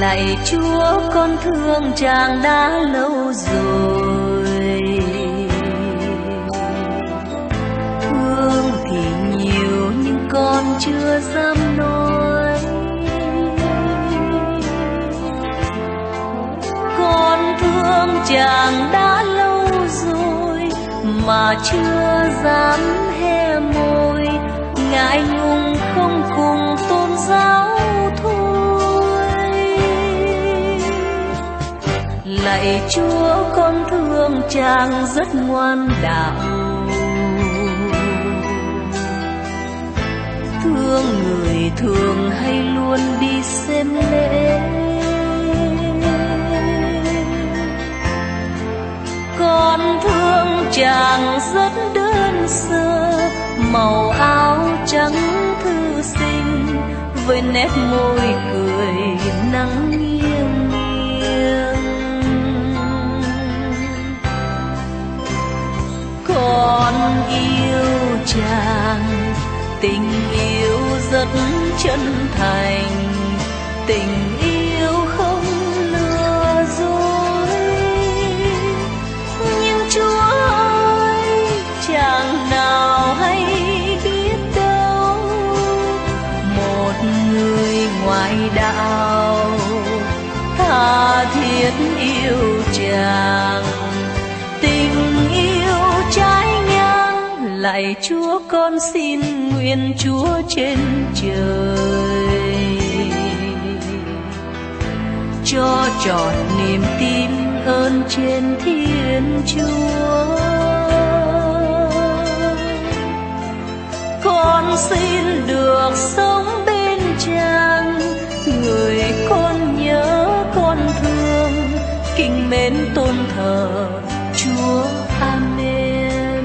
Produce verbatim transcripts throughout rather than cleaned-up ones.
Lạy Chúa, con thương chàng đã lâu rồi. Thương thì nhiều nhưng con chưa dám nói. Con thương chàng đã lâu rồi mà chưa dám hé môi, ngại ngùng không cùng tôn giáo thôi. Lạy Chúa, con thương chàng rất ngoan đạo. Thương người thường hay luôn đi xem lễ. Con thương chàng rất đơn sơ, màu áo trắng thư sinh với nét môi cười nắng nghiêng nghiêng. Con yêu chàng, tình yêu rất chân thành, tình yêu không lừa dối. Nhưng Chúa ơi, chàng nào hay biết đâu, một người ngoại đạo tha thiết yêu chàng, tình yêu trái ngang. Lạy Chúa, con xin nguyện Chúa trên trời cho trọn niềm tin ơn trên Thiên Chúa. Con xin được sống bên chàng, người con nhớ con thương, kính mến tôn thờ Chúa. Amen.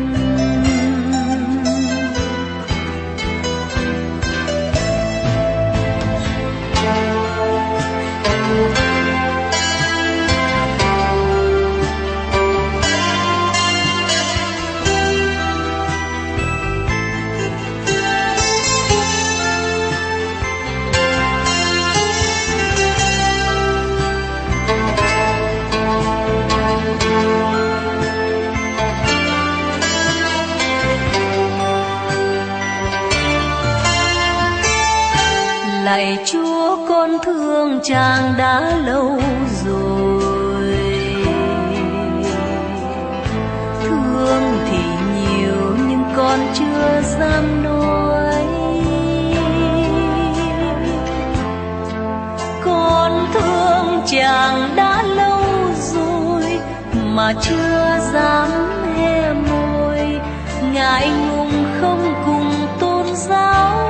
Lạy Chúa, con thương chàng đã lâu rồi. Thương thì nhiều nhưng con chưa dám nói. Con thương chàng đã lâu rồi mà chưa dám hé môi, ngại ngùng không cùng tôn giáo.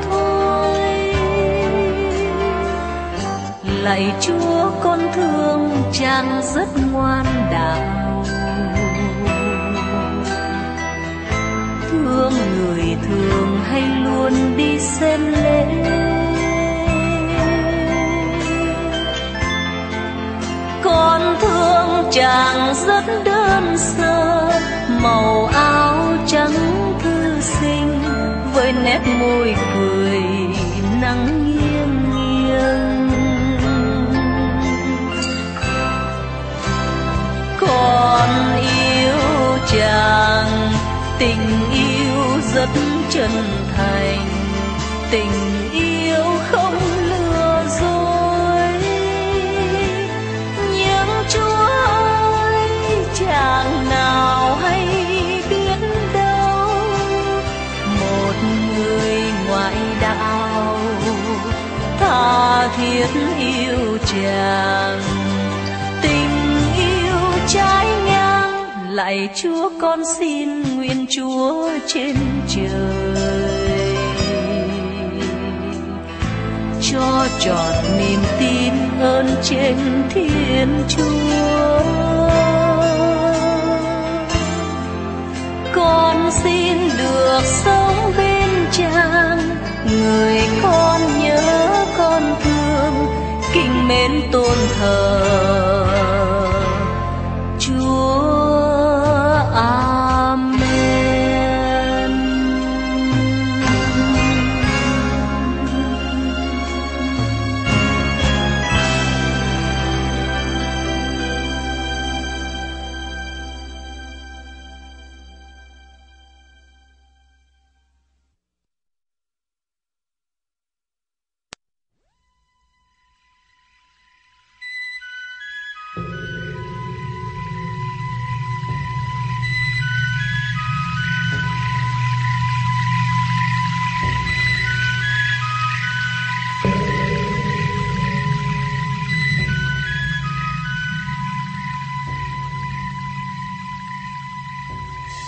Lạy Chúa, con thương chàng rất ngoan đạo. Thương người thường hay luôn đi xem lễ. Con thương chàng rất đơn sơ, màu áo trắng thư sinh với nét môi cười nắng nghiêng nghiêng. Con yêu chàng, tình yêu rất chân thành, tình yêu không lừa dối. Nhưng Chúa ơi, chàng nào hay biết đâu, một người ngoại đạo tha thiết yêu chàng, trái ngang. Lạy Chúa, con xin nguyện Chúa trên trời cho trọn niềm tin ơn trên Thiên Chúa. Con xin được sống bên chàng, người con nhớ con thương, kính mến tôn thờ Chúa. Amen.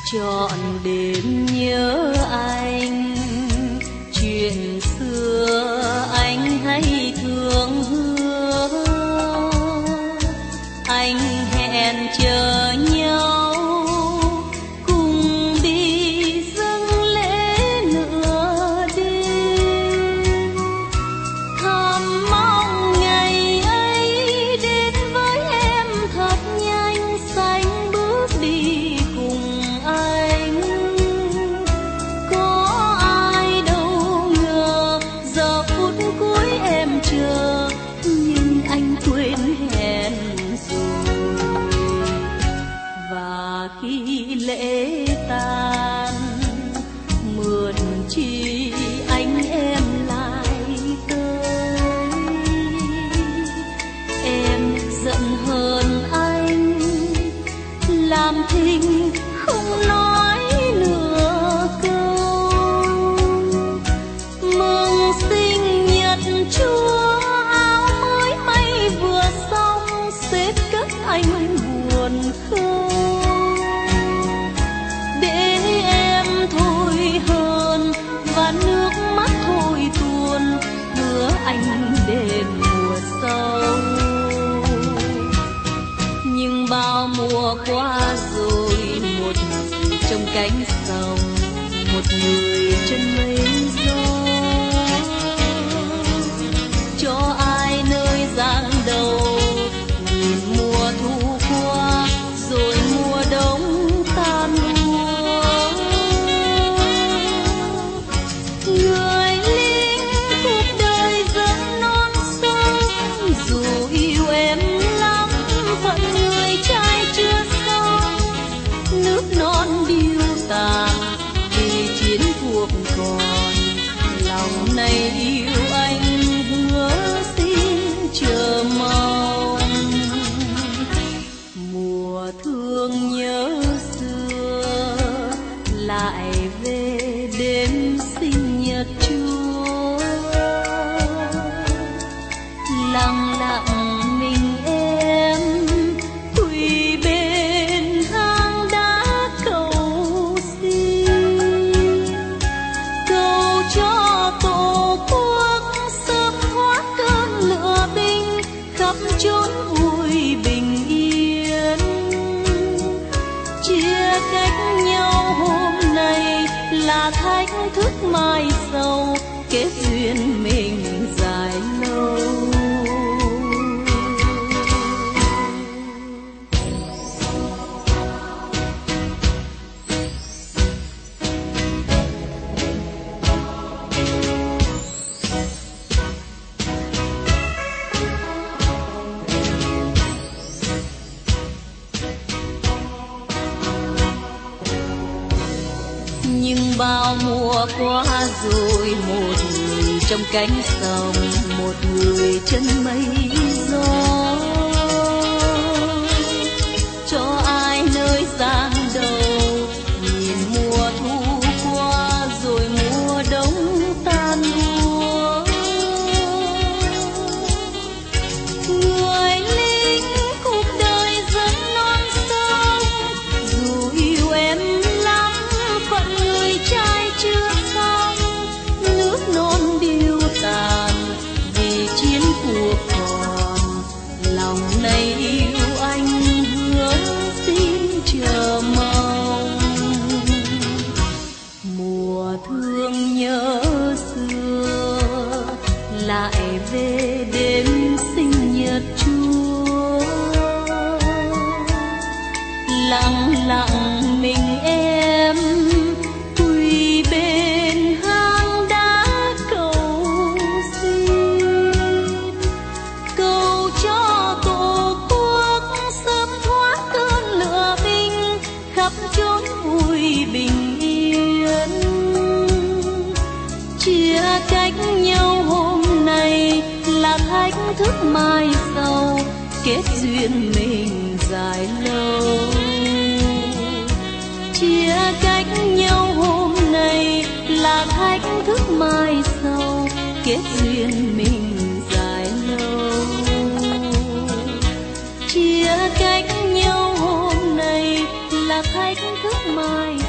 trọn đêm nhớ anh, chuyện xưa anh hay thường hứa, anh hẹn chờ nhau cùng đi dâng lễ nửa đêm, thầm mong ngày ấy đến với em thật nhanh, sánh bước đi cùng anh. Có ai đâu ngờ giờ phút cuối em chờ, nhưng anh quên hẹn rồi. Và khi lễ tàn mượn chi anh em lại tới, em giận hơn anh làm thinh không nói nửa câu. Mừng sinh nhật Chúa, áo mới may vừa xong, xếp cất anh buồn không. Để em thôi hơn và nước mắt thôi tuôn, hứa anh đền mùa sau. Nhưng bao mùa qua rồi, một người trong cánh sông, một người trên mây gió, cho ai nơi giang đầu. Nhìn mùa thu qua rồi mùa đông tan úa, người lính cuộc đời dần non sông, dù yêu em lắm phận người trai chưa xong. Nước non điêu tàn vì chiến cuộc còn, lòng này yêu anh hứa xin chờ mong. Mùa thương nhớ xưa lại về đêm sinh nhật Chúa, lặng lặng mình em quỳ bên hang đá cầu xin, cầu cho tổ quốc sớm thoát cơn lửa binh, khắp chốn vui bình yên. Chia cách nhau hôm nay là thách thức mai sau, kết duyên mình dài lâu. Nhưng bao mùa qua rồi, một người trong cánh sông, một người chân mây gió, cho ai nơi giang đầu. Nhìn mùa thu qua rồi mùa đông tan úa, người lính cuộc đời dần non sông, dù yêu em lắm phận người trai chưa xong. Nước non điêu tàn vì chiến cuộc còn, lòng này yêu anh hứa xin chờ mong. Mùa thương nhớ xưa lại về đêm sinh nhật Chúa, lặng lặng mình em quỳ bên hang đá cầu xin, cầu cho tổ quốc sớm thoát cơn lửa binh, khắp chốn vui bình yên. Chia cách nhau hôm nay là thách thức mai sau, kết duyên mình dài lâu. Chia cách nhau hôm nay là thách thức mai sau, kết duyên mình dài lâu. Chia cách nhau hôm nay là thách thức mai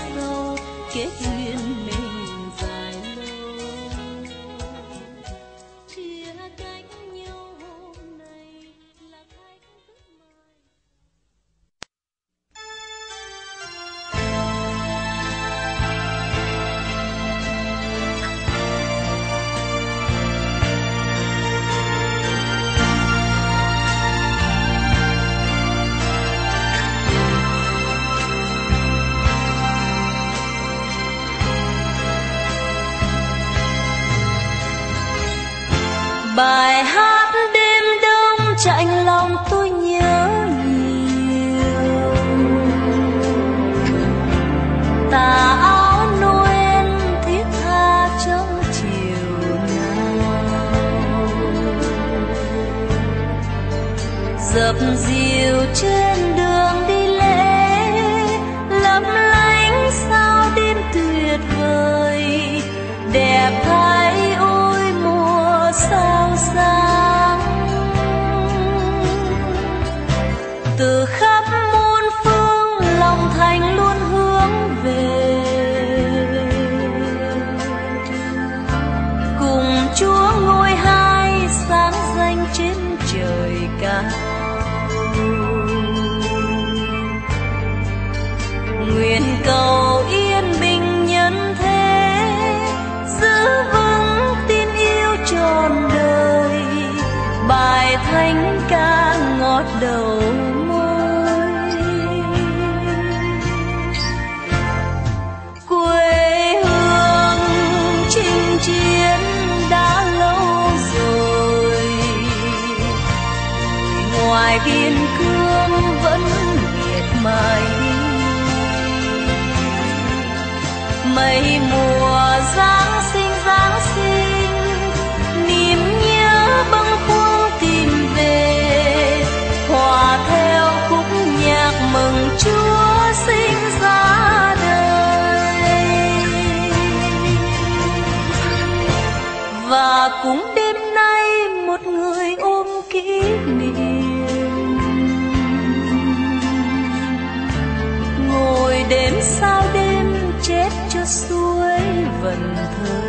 chạnh lòng tôi nhớ nhiều. Tà áo Noel thiết tha trong chiều nào, dập dìu trên đường đi lễ, lấp lánh sao đêm tuyệt vời, đẹp thay ôi mùa sao sáng. Từ khắp muôn phương lòng thành luôn hướng về, cùng Chúa ngôi hai sáng danh trên trời cao. Nguyện cầu yên bình nhân thế, giữ vững tin yêu trọn đời, bài thánh ca ngọt đầu môi. Quê hương chinh chiến đã lâu rồi, ngoài biên cương vẫn miệt mài mấy mùa Giáng sinh Giáng sinh, niềm nhớ bâng khuâng tìm về, hòa theo khúc nhạc mừng Chúa sinh ra đời. Và cũng đêm nay một người ôm kỷ niệm, ngồi đếm sao đêm chết cho suối vần thơ,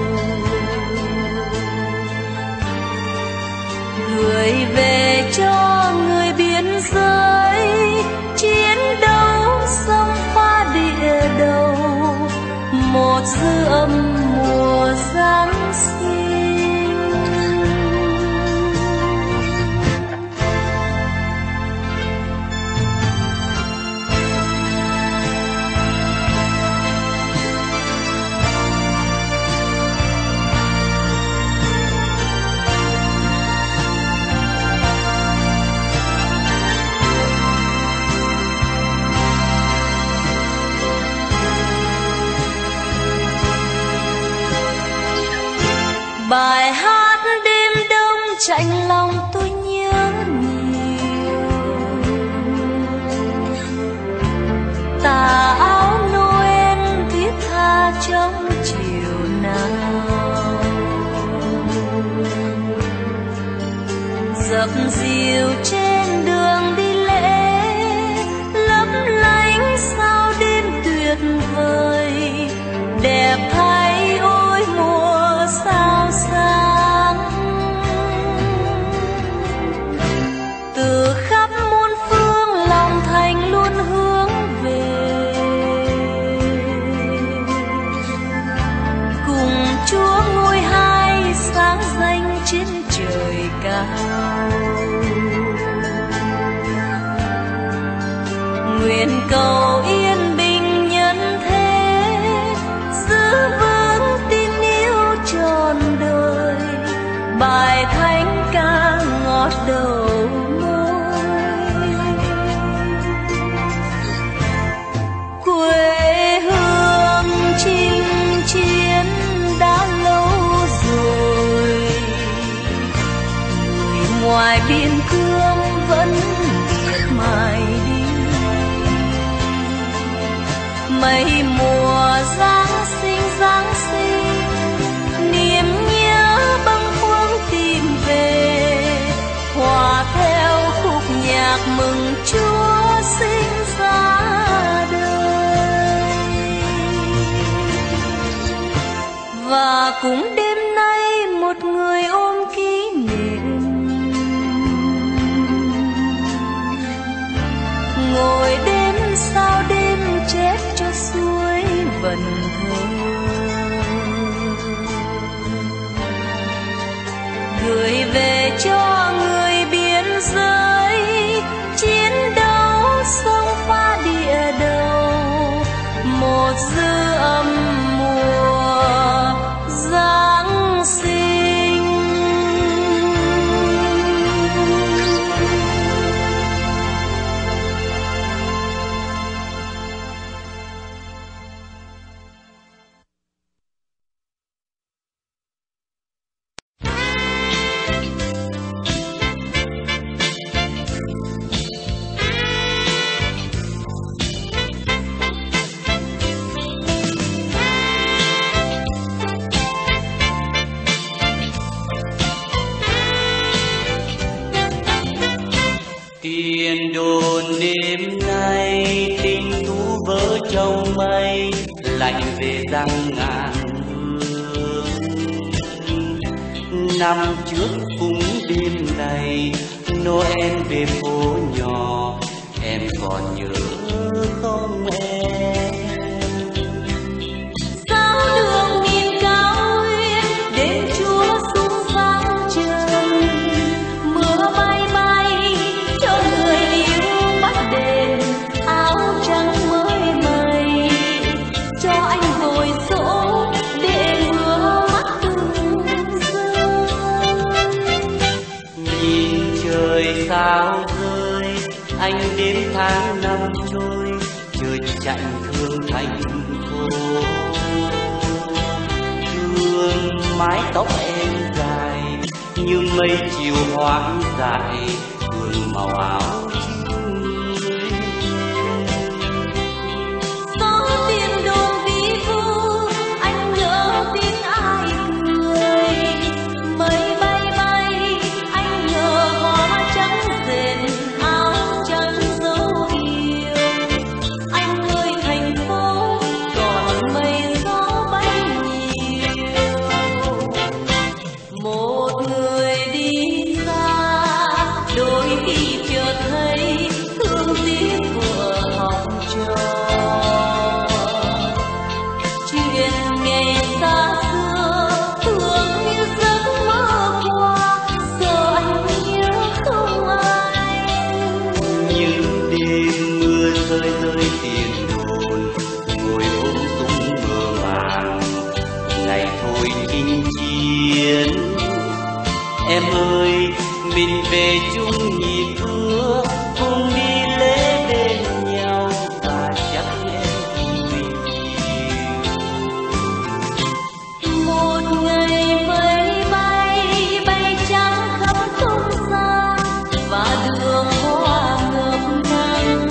gửi về cho người biên giới, chiến đấu sông pha địa đầu, một dư âm mùa Giáng sinh. Bài hát đêm đông chạnh lòng tôi nhớ nhiều. Tà áo Noel thiết tha trong chiều nào, dập dìu trên đường đi lễ, lấp lánh sao đêm tuyệt vời, đẹp thay ôi mùa sao sáng. Từ khắp muôn phương lòng thành luôn hướng về, cùng Chúa ngôi hai sáng danh trên trời cao. Nguyện cầu yên bình nhân thế, giữ vững tin yêu trọn đời, bài thánh ca ngọt đầu môi. Quê hương chinh chiến đã lâu rồi, người ngoài biên cương vẫn miệt mài đi mấy mùa Giáng sinh Giáng sinh, niềm nhớ bâng khuâng tìm về, hòa theo khúc nhạc mừng Chúa sinh ra đời. Và cũng đêm nay một người ôm kỷ niệm, ngồi đêm sao đêm chết cho suối vần thơ, gửi về cho người biên giới, chiến đấu sông pha địa đầu, một dư âm mùa Giáng Tiền đồn đêm nay tình tú vỡ trong mây, lạnh về răng ngàn hương. Năm trước cũng đêm này Noel về phố nhỏ, em còn nhớ không em? Sao đường nghìn cao nguyên đêm chúa xuống vắng trời, mưa bay bay cho người yêu bắt đèn áo trắng mới mây, cho anh vội dỗ để mưa mắt từng rơi. Nhìn trời sao rơi, anh đếm tháng năm trôi, chợt chạnh thương thành phố. Thương mái tóc em dài như mây chiều hoang dại, thương màu áo trinh người. Gió tiền đồn vi vu anh nhớ tiếng ai cười, mây bay bay anh nhớ hoa trắng dệt áo trắng dấu yêu. Anh ơi thành phố còn mây gió bay nhiều, một người đi xa đôi khi chợt thấy thương tiếc vừa học trò. Chuyện ngày xa xưa thương như giấc mơ qua, giờ anh nhớ không ai. Những đêm mưa rơi rơi tiền đồn, ngồi ôm súng mơ màng, ngày thôi chinh chiến. Em ơi mình về chung nhịp ước, cùng đi lễ bên nhau và chắc em vui nhiều. Một ngày mây bay bay trắng khắp không gian và đường hoa ngập nắng.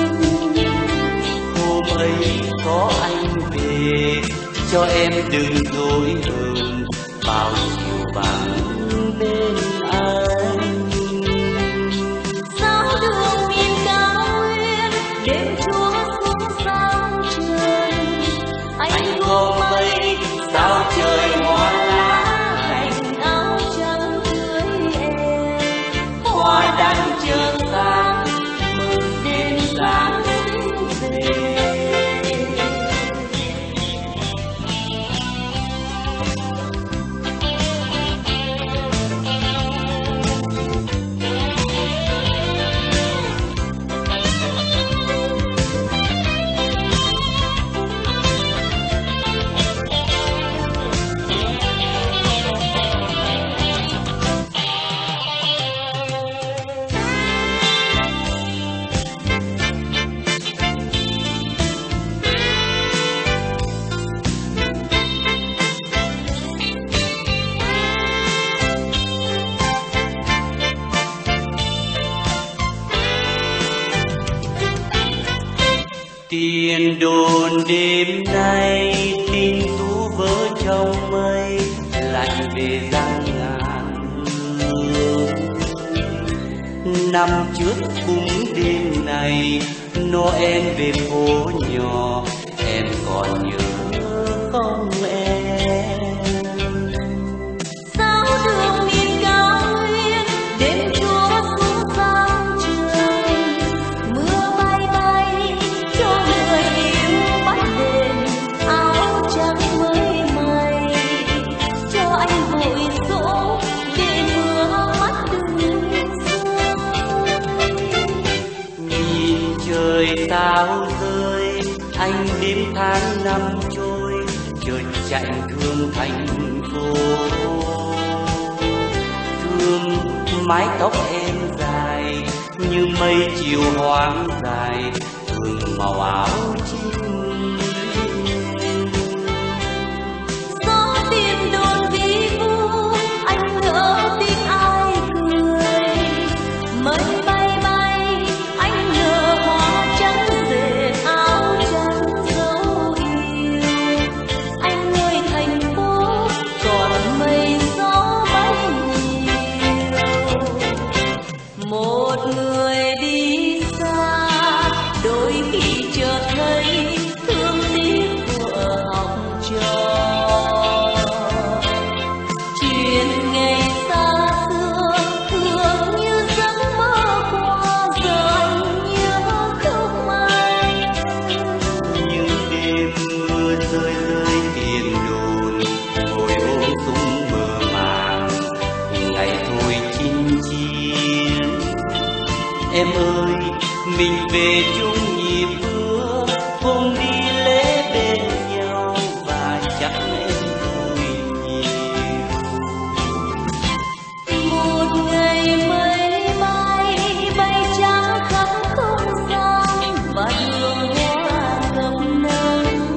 Hôm ấy có anh về cho em đừng dối hờn, bao chiều vắng bên anh. Sao đường nghìn cao nguyên đêm chúa xuống sao trời, anh ôm mây sao trời hoa lá thành áo trắng cưới em. Hoa đang chờ sáng mừng đêm sáng về. Tiền đồn đêm nay tình tú vỡ trong mây, lạnh về răng ngàn hương. Năm trước cũng đêm này Noel về phố nhỏ, em còn nhớ không em? Sao đường nghìn cao nguyên đêm chúa xuống sao trời, mưa bay bay cho người yêu bắt đèn áo trắng mới mây, cho anh vội dỗ để mưa mắt đừng rơi. Nhìn trời sao rơi, anh đếm tháng năm trôi, chợt chạy thương thành phố. Thương mái tóc em dài như mây chiều hoang dài, thương màu áo trinh. Gió tiền đồn vi vu anh nhớ tiếng ai cười, mây bay bay anh nhớ hoa trắng dệt áo trắng dấu yêu. Anh ơi thành phố còn mây gió bay nhiều, một người đi xa, đôi khi chợt thấy thương tiếc của học trò. Chuyện ngày xa xưa thường như giấc mơ qua, giờ anh nhớ không anh. Những đêm mưa rơi rơi tiền đồn, ngồi ôm súng mơ màng, ngày thôi chinh chiến. Em ơi, mình về chung nhịp bước, hôm đi lễ bên nhau và chắc em vui nhiều. Một ngày mây bay bay trắng khắp không gian và đường hoa ngập nắng.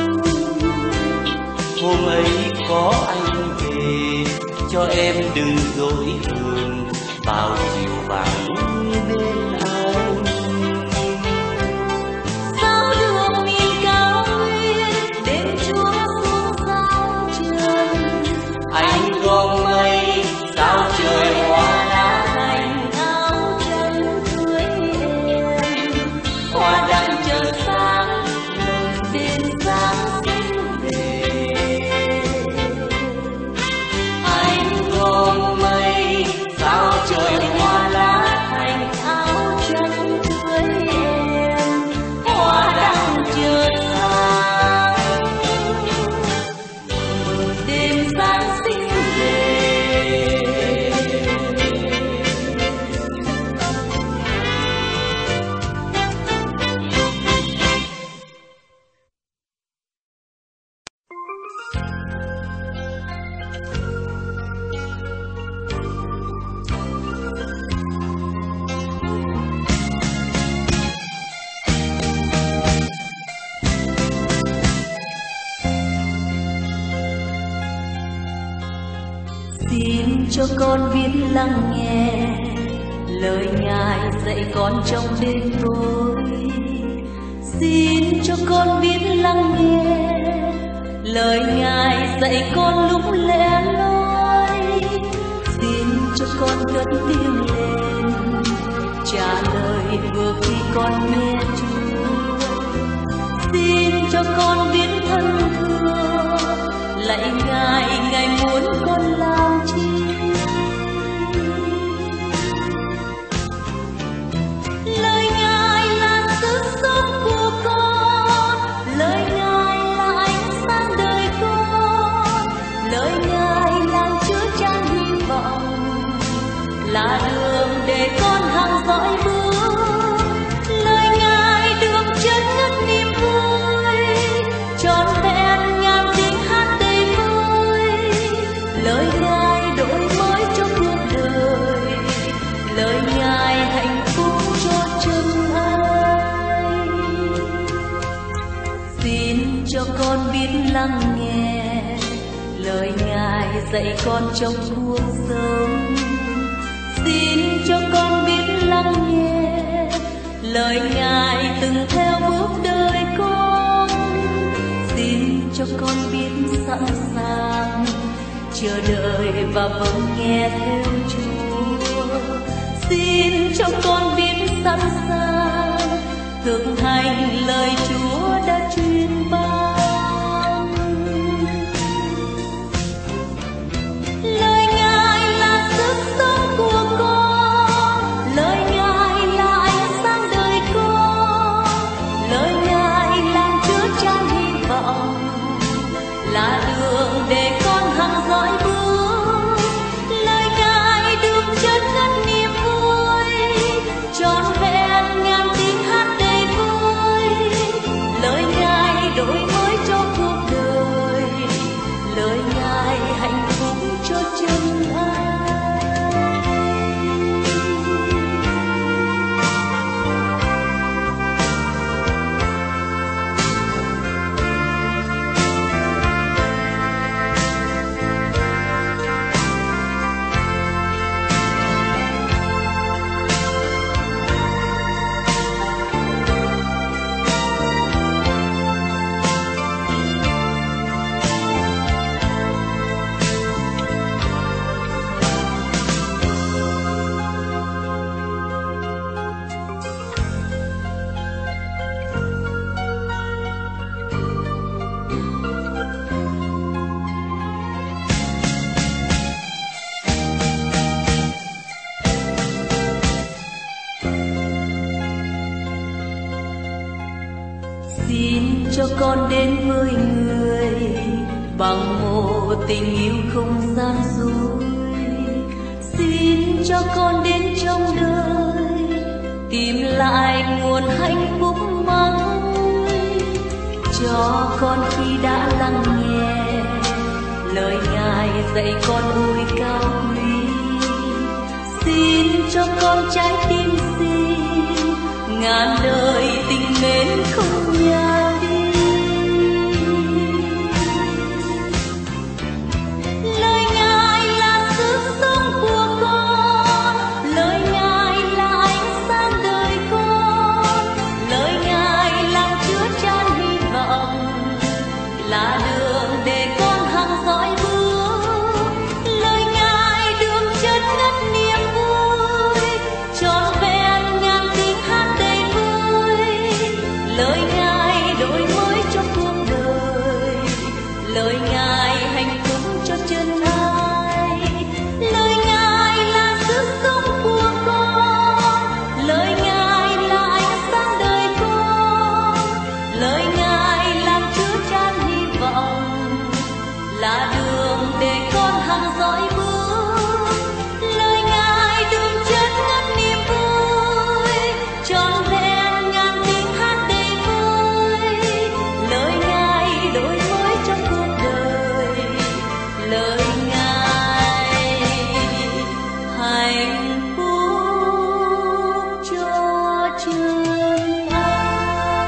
Hôm ấy có anh về, cho em đừng dối hờn, bao chiều vắng bên anh. Sao đường miền cao nguyên đêm chúa xuống sao trần. Anh gom mây sao trời hoa lá Thành áo trắng cưới em, hoa đăng chợt sáng đèn sáng xinh về. anh gom mây sao trời hoa lá Thành áo trắng cưới em, hoa đăng chợt sáng đèn sáng xinh về. Xin cho con biết lắng nghe lời Ngài dạy con trong đêm tối. Xin cho con biết lắng nghe lời Ngài dạy con lúc lẻ loi. Xin cho con cất tiếng lên trả lời vừa khi con nghe Chúa. Xin cho con biết thân thương lạy Ngài, Ngài muốn con làm chi. Lời Ngài là sức sống của con, lời Ngài là ánh sáng đời con, lời Ngài làm chứa chan hy vọng, là đường để con hằng dõi bước. Lời Ngài đường chân ngất niềm vui, trọn vẹn ngàn tiếng hát đầy vơi. Lời Ngài đổi mới cho cuộc đời, lời Ngài hạnh phúc cho chân ai. Xin cho con biết lắng nghe lời Ngài dạy con trong cuộc sống. Xin cho con biết lắng nghe lời Ngài từng theo bước đời con. Xin cho con biết sẵn sàng chờ đợi và vâng nghe theo Chúa. Xin cho con biết sẵn sàng thực hành lời Chúa đã truyền ban. Lời Ngài là sức sống của con, lời Ngài là ánh sáng đời con, lời Ngài làm chứa chan hy vọng, là đường để con hằng dõi bước. Lời Ngài đường chân ngất niềm vui, trọn vẹn ngàn tiếng hát đầy vui. Lời Ngài đổi xin cho con đến với người bằng một tình yêu không gian dối. Xin cho con đến trong đời tìm lại nguồn hạnh phúc mới. Cho con khi đã lắng nghe lời Ngài dạy con ôi cao quý. Xin cho con trái tim xin ngàn đời tình mến không nhạt đi. Lời Ngài là sức sống của con, lời Ngài là ánh sáng đời con, lời Ngài làm chứa chan hy vọng, là đường để con hằng dõi bước. Lời Ngài đường chân ngất niềm vui, trọn vẹn ngàn tiếng hát đầy vơi. Lời Ngài đổi mới cho cuộc đời, lời Ngài hạnh phúc cho chân ai. Lời Ngài là sức sống của con, lời Ngài là ánh sáng đời con, lời Ngài làm chứa chan hy vọng, là đường để con hằng dõi bước. Lời Ngài đường chân ngất niềm vui, trọn vẹn ngàn tiếng hát đầy vơi. Lời Ngài đổi mới cho cuộc đời, lời Ngài hạnh phúc cho chân ai.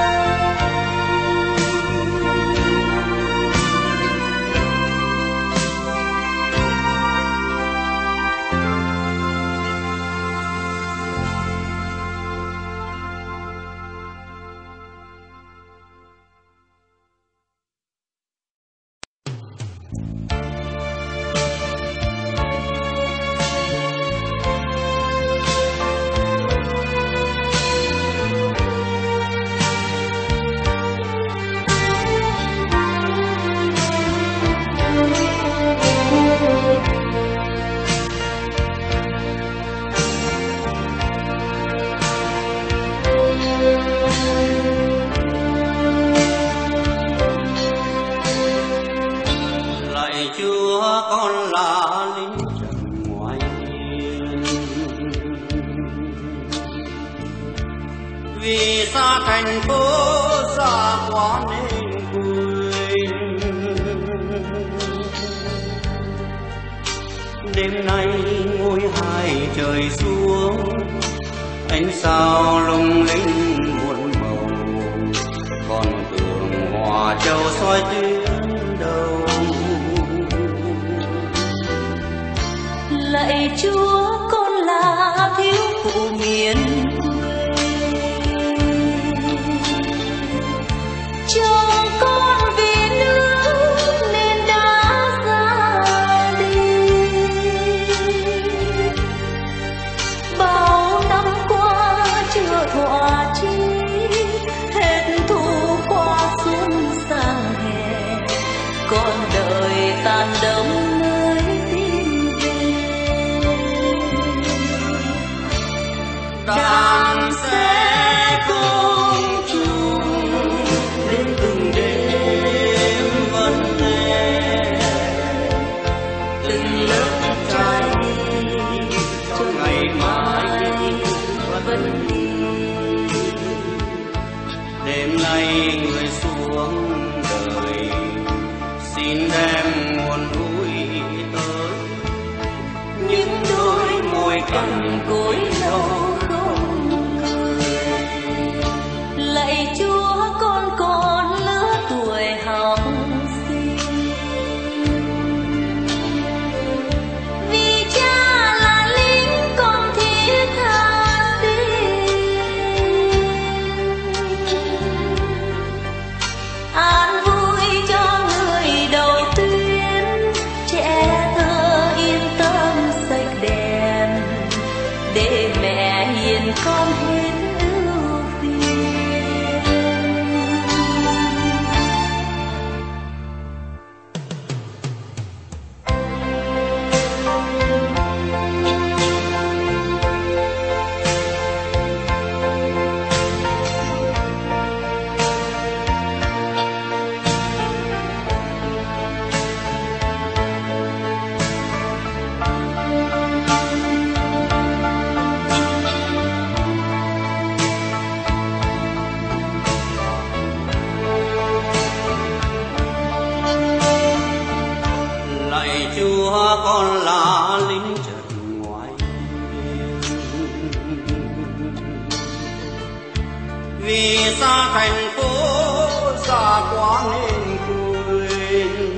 Lạy Chúa, con là lính trần ngoài hiên, vì xa thành phố xa quá nên quên. Đêm nay ngôi hai trời xuống, ánh sao lung linh muôn màu, con tường hòa châu soi tuyến đầu. Lạy Chúa, con là thiếu phụ miền quê, chồng con vì nước nên đã ra đi. Bao năm qua chưa thỏa chí, hết thu qua xuân sang hè, con đời tàn đống mới tìm về. Đàn sẽ cùng chung đến từng đêm vẫn lệ, từng lớp trái đi cho ngày mai vẫn đi. Đêm nay người xuống đời, xin đem nguồn vui tới, Những đôi môi cằn cỗi lâu không cười. Lạy Chúa, con còn lứa tuổi học sinh, vì cha là lính con thiết tha xin. An vui cho người đầu tuyến, trẻ thơ yên tâm sạch đèn, để mẹ hiền con hết ưu phiền. vì xa thành phố xa quá nên quên.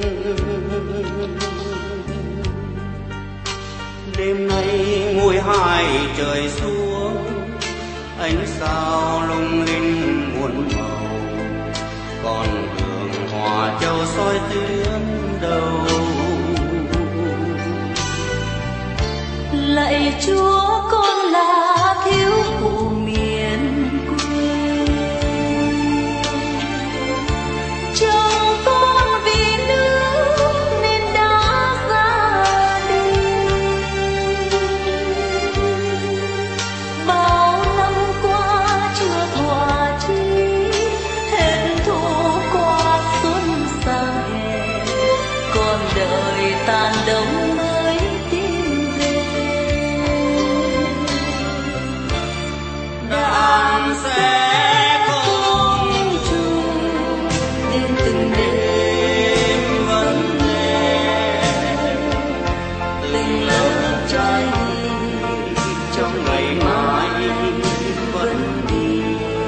Đêm nay ngôi hai trời xuống, ánh sao lung linh muôn màu, con đường Hòa Châu soi tuyến đầu. Lạy Chúa, con là thiếu phụ miền quê, chồng con vì nước nên đã ra đi. Bao năm qua chưa thỏa chí, hết thu qua xuân sang hè, còn đời tàn đông mới tìm về. Đàn sẽ không chung đến từng đêm vẫn nghe từng lớp trai đi trong ngày mai vẫn đi.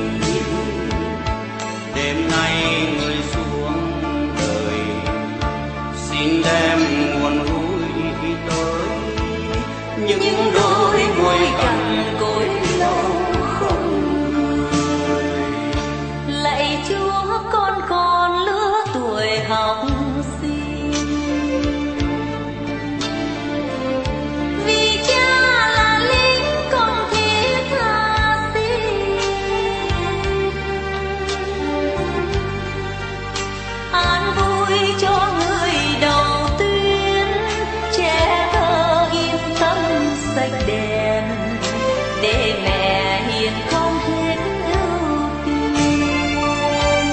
Đêm nay người xuống đời xin đem nguồn vui tới những những đôi đôi môi môi cằn cằn cỗi lâu không cười. Lạy Chúa, con còn lứa tuổi học sinh, vì cha là lính con thiết tha xin. An vui cho người đầu tuyến, trẻ thơ yên tâm sạch đèn, để mẹ hiền không hết ưu phiền.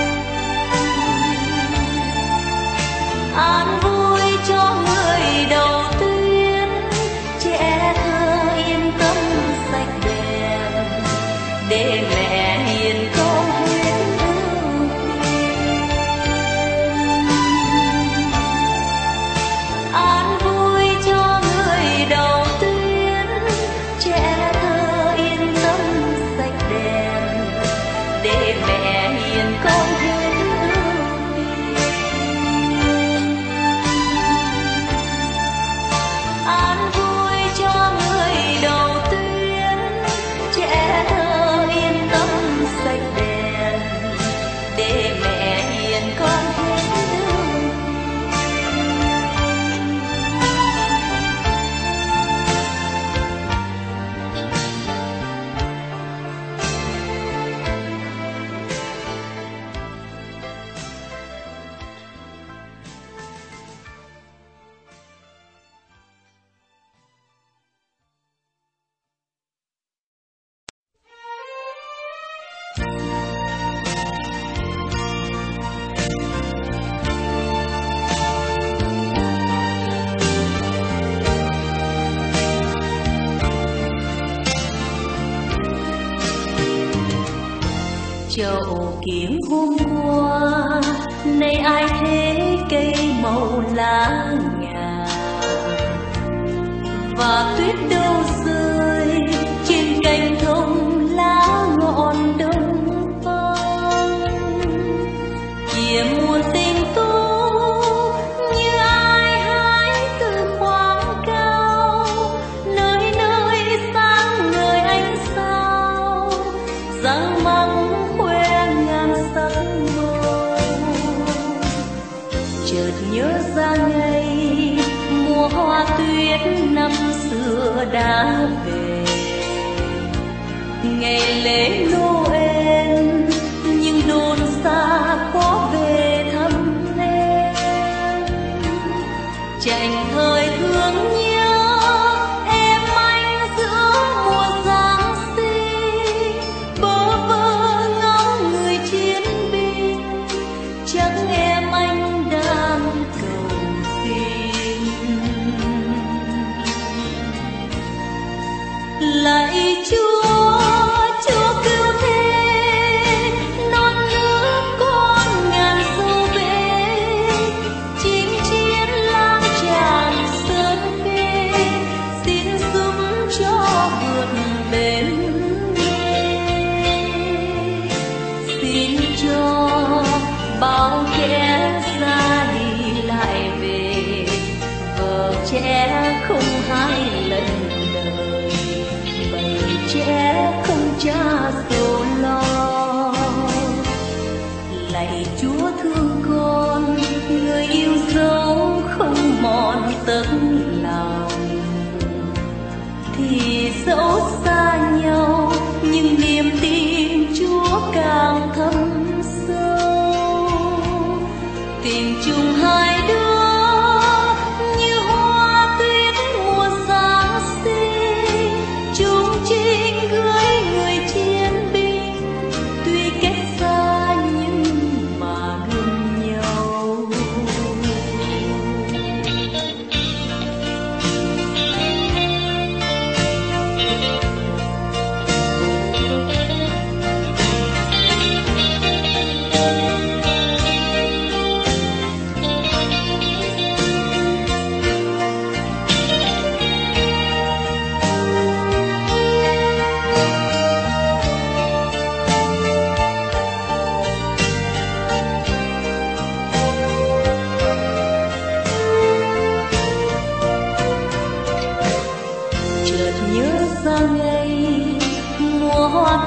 An vui cho người đầu tuyến, trẻ thơ yên tâm sạch đèn, để mẹ hiền không hết ưu phiền. An vui cho người đầu tuyến, trẻ thơ yên tâm sạch đèn, để mẹ hiền không hết ưu phiền. An vui cho người đầu tuyến, trẻ thơ yên tâm sạch đèn, để mẹ hiền con hết ưu phiền. Chậu kiếng hôm qua nay ai thế cây màu lá ngà, và tuyết đâu rơi trên cành thông lá ngọn đông vắng. Chia muôn tình tú như ai hái từ khoảng cao, nơi nơi sáng ngời ánh sao, răng măng khoe ngàn sắc màu. Chợt nhớ ra ngày mùa hoa tuyết năm xưa đã về, ngày lễ Noel nhưng đồn xa có về thăm em. Chành thời thương nhớ em anh giữa mùa Giáng sinh, bơ vơ ngóng người chiến binh, chắc em anh đang cầu xin. Lạy Chúa, Chúa cứu thế, non nước con ngàn sâu về, chinh chiến lang tràn sơn phê, xin giúp cho vượt bến nghê.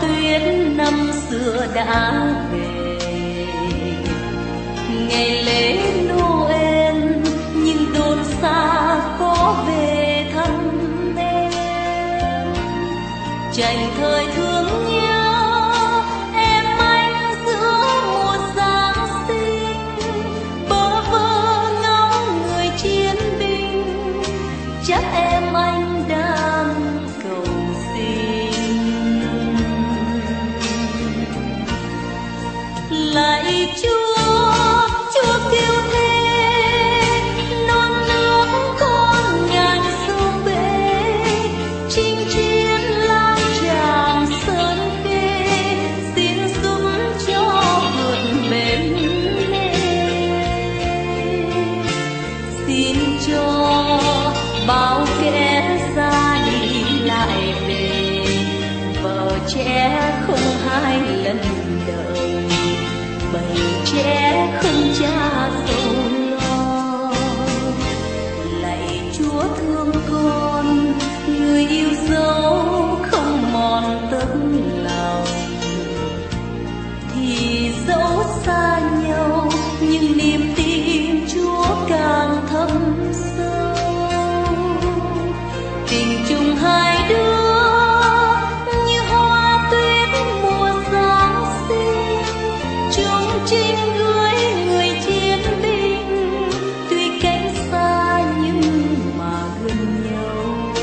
tuyết năm xưa đã về. Ngày lễ Noel nhưng đồn xa có về thăm em. Chành thời thương nhau em anh giữa mùa Giáng sinh, bơ vơ ngóng người chiến binh, chắc em anh đang cầu xin. Lạy Chúa, Chúa kêu thế, non nước con ngàn sông bể, chinh chiến lang tràng sơn khê, xin giúp cho vượt bến mê. Xin cho bao kẻ ra đi lại về, vợ trẻ không hai lần đầu, bầy trẻ không cha sầu lo. Lạy Chúa thương con, người yêu dấu không mòn tấm lòng, thì dẫu xa nhau nhưng niềm tin Chúa càng thâm sâu. Tình chung hai đứa như hoa tuyết mùa Giáng sinh, chung chinh gửi người chiến binh, tuy cách xa nhưng mà gần nhau.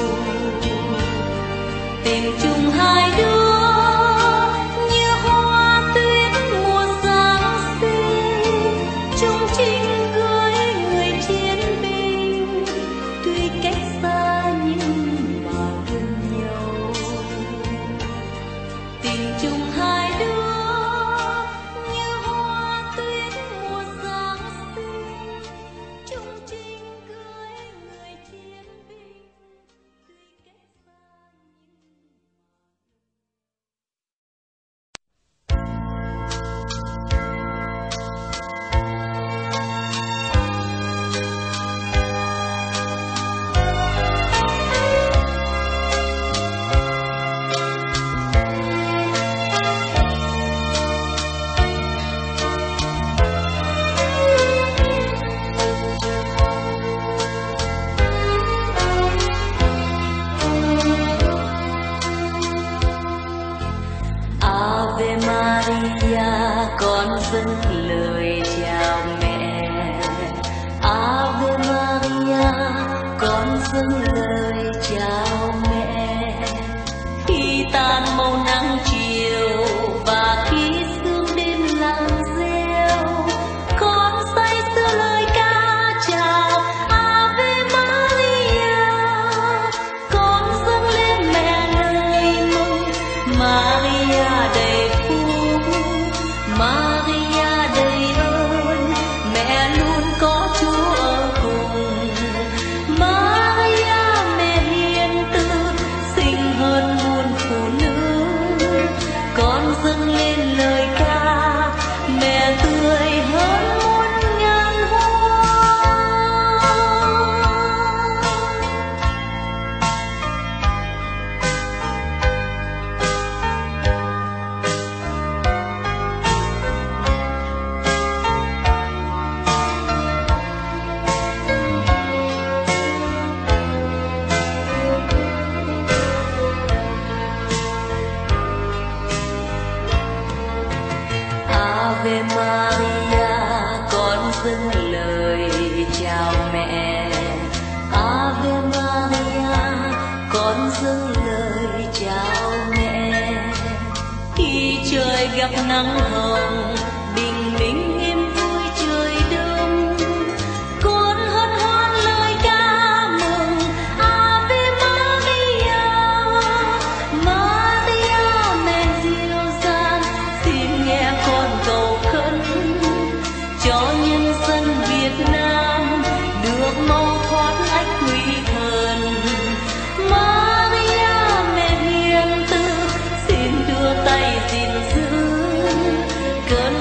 Tình chung hai đứa như hoa tuyết mùa Giáng sinh, chung chinh gửi người chiến binh, tuy cách xa nhưng mà gần nhau. Tình chung hai đứa như hoa tuyết mùa Giáng sinh, chung chinh gửi người chiến binh, tuy cách xa Ave Maria, con dâng lời chào mẹ. Ave Maria, con dâng lời chào mẹ. Khi tan màu nắng chiều và khi sương đêm lặng reo, con say sưa lời ca chào Ave Maria. Con dâng lên mẹ lời mừng Maria đầy phúc, Maria đầy ơn, mẹ luôn có Chúa ở cùng. Maria mẹ hiền từ, xinh hơn muôn phụ nữ. Con dâng lên lời ca, mẹ tươi hơn muôn ngàn hoa. Ave Maria, con dâng lời chào mẹ. Ave Maria, con dâng lời chào mẹ. Khi trời gặp nắng hồng, bình minh êm vui trời đông, con hân hoan lời ca mừng Ave Maria. Maria mẹ dịu dàng, xin nghe con cầu khấn cho nhân dân Việt Nam được mau thoát ách quỷ thần. Maria mẹ hiền từ, xin đưa tay gìn giữ cơn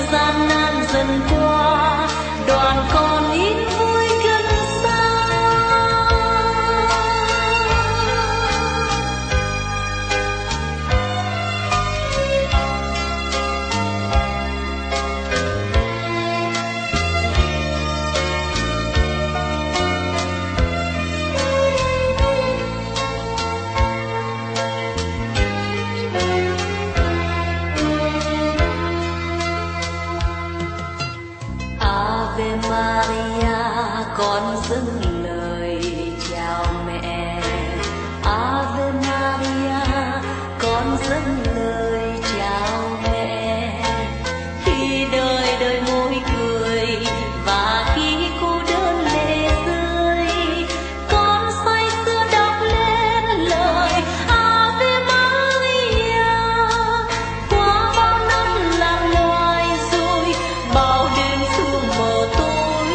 dâng lời chào mẹ. Khi đời đời môi cười và khi cô đơn lệ rơi, con say sưa đọc lên lời Ave Maria. Qua bao năm lạc loài rồi, bao đêm sương mờ tối,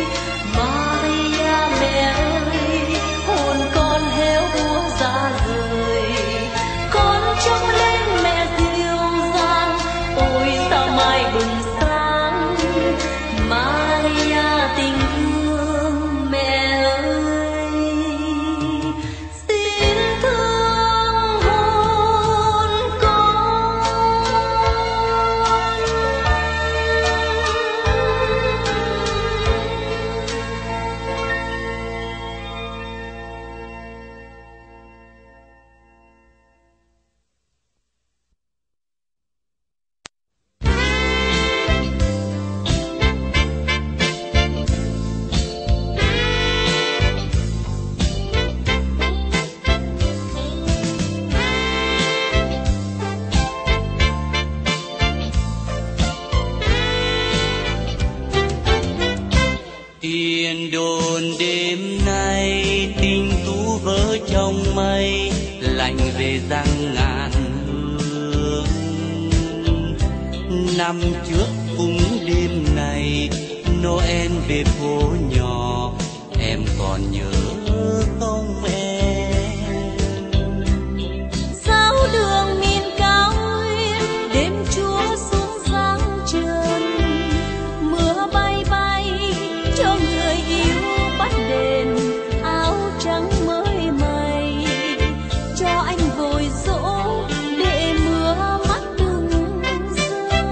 Maria mẹ ơi, hồn con héo úa ra rời. Con trông lên mẹ dịu dàng, ôi sao mai bừng sáng. Maria tình thương mẹ ơi, xin thương hồn con. Tiền đồn đêm nay tình tú vỡ trong mây, lạnh về răng ngàn hương. Năm trước cũng đêm này Noel về phố nhỏ, em còn nhớ không em? Sao đường miền cao nguyên đêm Chúa xuống giáng trần, mưa bay bay cho người yêu bắt đèn áo trắng mới may, cho anh vội dỗ để mưa mắt đừng rơi.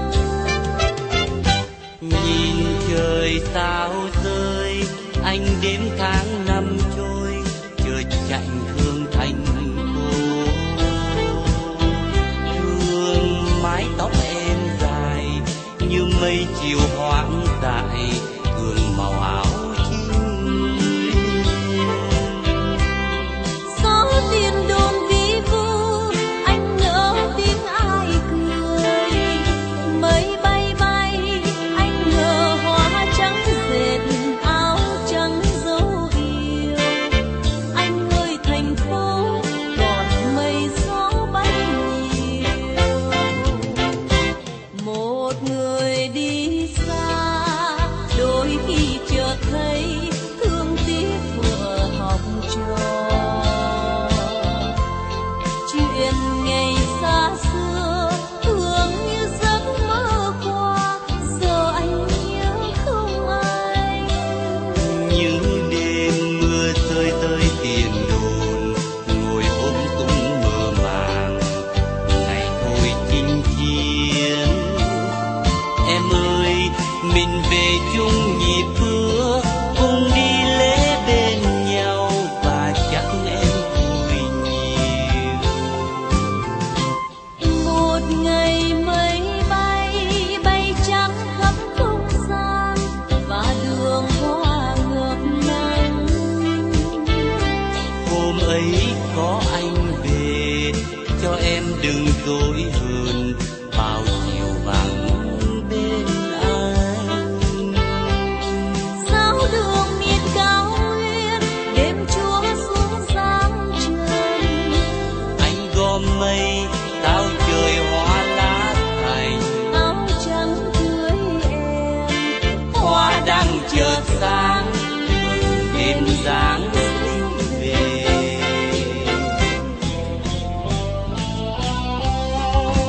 Nhìn trời sao rơi, anh đếm tháng năm trôi, chợt chạnh thương thành cô. Thương mái tóc em dài như mây chiều hoang dại, thương màu áo chinh Gió tiền đồn vi vu, anh ngỡ tiếng ai cười. Mây bay bay, anh ngờ hoa trắng dệt áo trắng dấu yêu. Anh ơi thành phố còn mây gió bay nhiều. Một người đi xa, đôi khi chợt thấy thương tiếc vừa học trò. Chuyện ngày xa xưa thương như giấc mơ qua, giờ anh nhớ không anh. những đêm mưa rơi tới tiền đồn, ngồi ôm tung mơ màng ngày thôi chinh chiến. Em ơi mình về chung nhịp bước, cùng đi lễ bên nhau và chắc em vui nhiều. Một ngày mây bay bay trắng khắp không gian và đường hoa ngập nắng. Hôm ấy có anh về, cho em đừng dối hơn bao chiều vắng bên anh. Sao đường miền cao nguyên đêm Chúa xuống giáng trần, Anh gom mây sao trời hoa lá thành, áo trắng cưới em, hoa đang chợt sáng mừng đêm Giáng sinh về.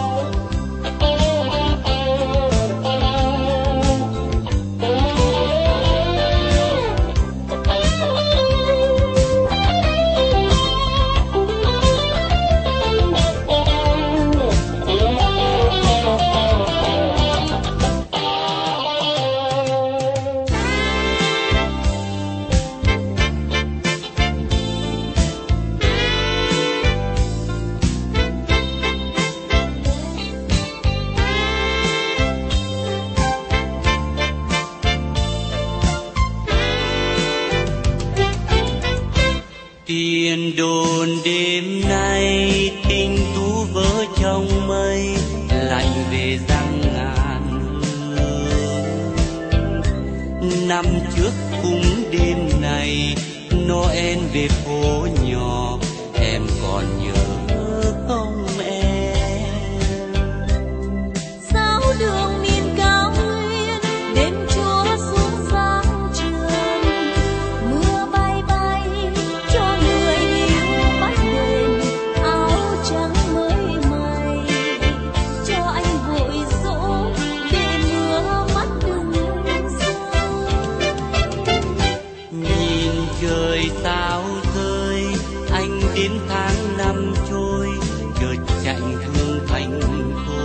năm trước cũng đêm này Noel về phố nhỏ, em còn nhớ không em? Sao đường miền cao nguyên đêm Chúa xuống sáng trường, mưa bay bay cho người yêu bắt đền áo trắng mới may, cho anh vội dỗ để mưa mắt đừng rơi. Nhìn trời sao rơi, anh đến tháng năm trôi, chợt chạy thương thành phố.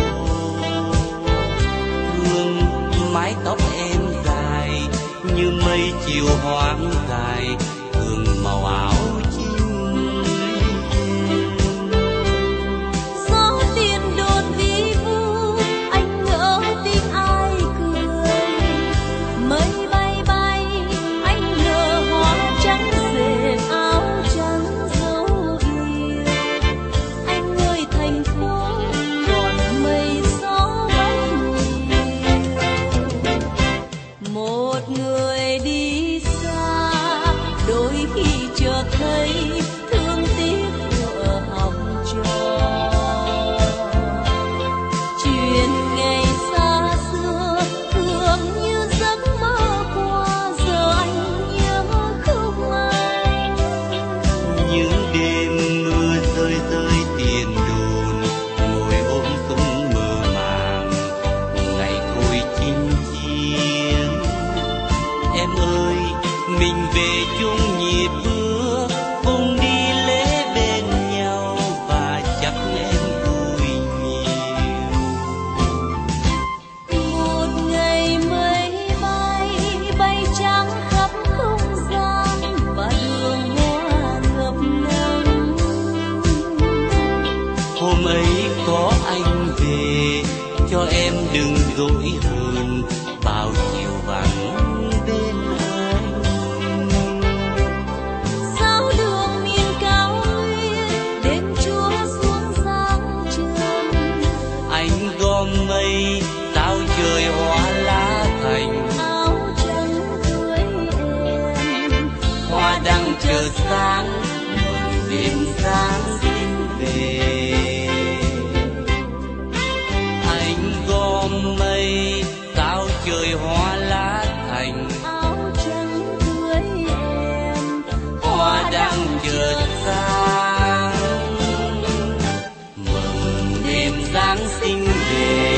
Thương mái tóc em dài như mây chiều hoang dài, thương màu áo chim Gió tiền đồn vi vu, anh ngỡ tiếng ai cười. Mây bay bay, anh ngỡ hoa trắng dệt áo trắng dấu yêu. Anh ơi thành phố còn mây gió bay nhiều. Một người đi xa, đôi khi chợt thấy thương tiếc vợ học trò. Chuyện ngày xa xưa thường như giấc mơ qua, giờ anh nhớ không anh. những đêm mưa rơi rơi tiền đồn, ngồi ôm súng mơ màng ngày thôi chinh chiến. Em ơi mình về chung nhịp bước, cùng đi lễ bên nhau và chắc em vui nhiều. Một ngày mây bay bay trắng khắp không gian và đường hoa ngập nắng. Hôm ấy có anh về cho em đừng dỗi hơn, bao chiều vắng bên anh. Sao đường miền cao nguyên đêm Chúa xuống sáng trường, Anh gom mây sao trời hoa lá thành, áo trắng cưới em. hoa đăng chờ sáng mừng đêm Giáng sinh về. Anh gom mây sao trời hoa lá thành, Áo trắng cưới em. hoa đăng chợt sáng mừng đêm Giáng sinh về.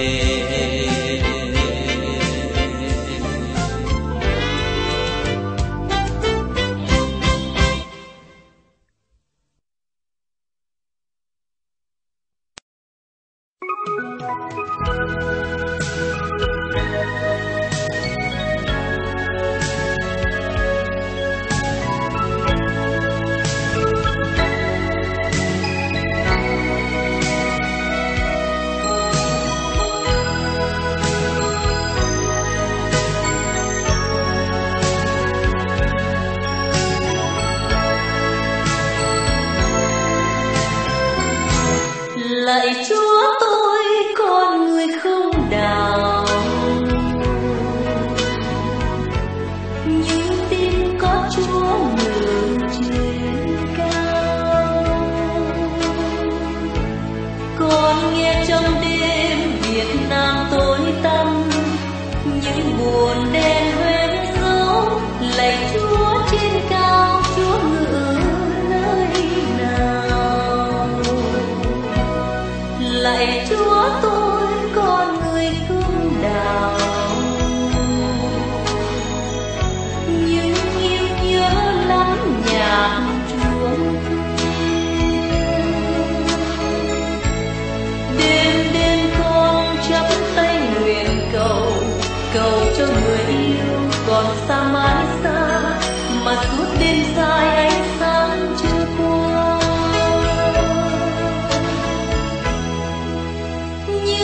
Lạy Chúa tôi con người không đạo, nhưng tin có Chúa ngự trên cao. Con nghe trong đêm Việt Nam tối tăm, những buồn đen hoen dấu. Lạy Chúa trên cao, Chúa ngự nơi nào? Lạy Chúa tôi con người cương đạo, nhưng yêu nhớ lắm nhạc chuông đêm đêm con chắp tay nguyện cầu, cầu cho người yêu còn xa mãi xa, mà suốt đêm dài ánh sáng chưa qua.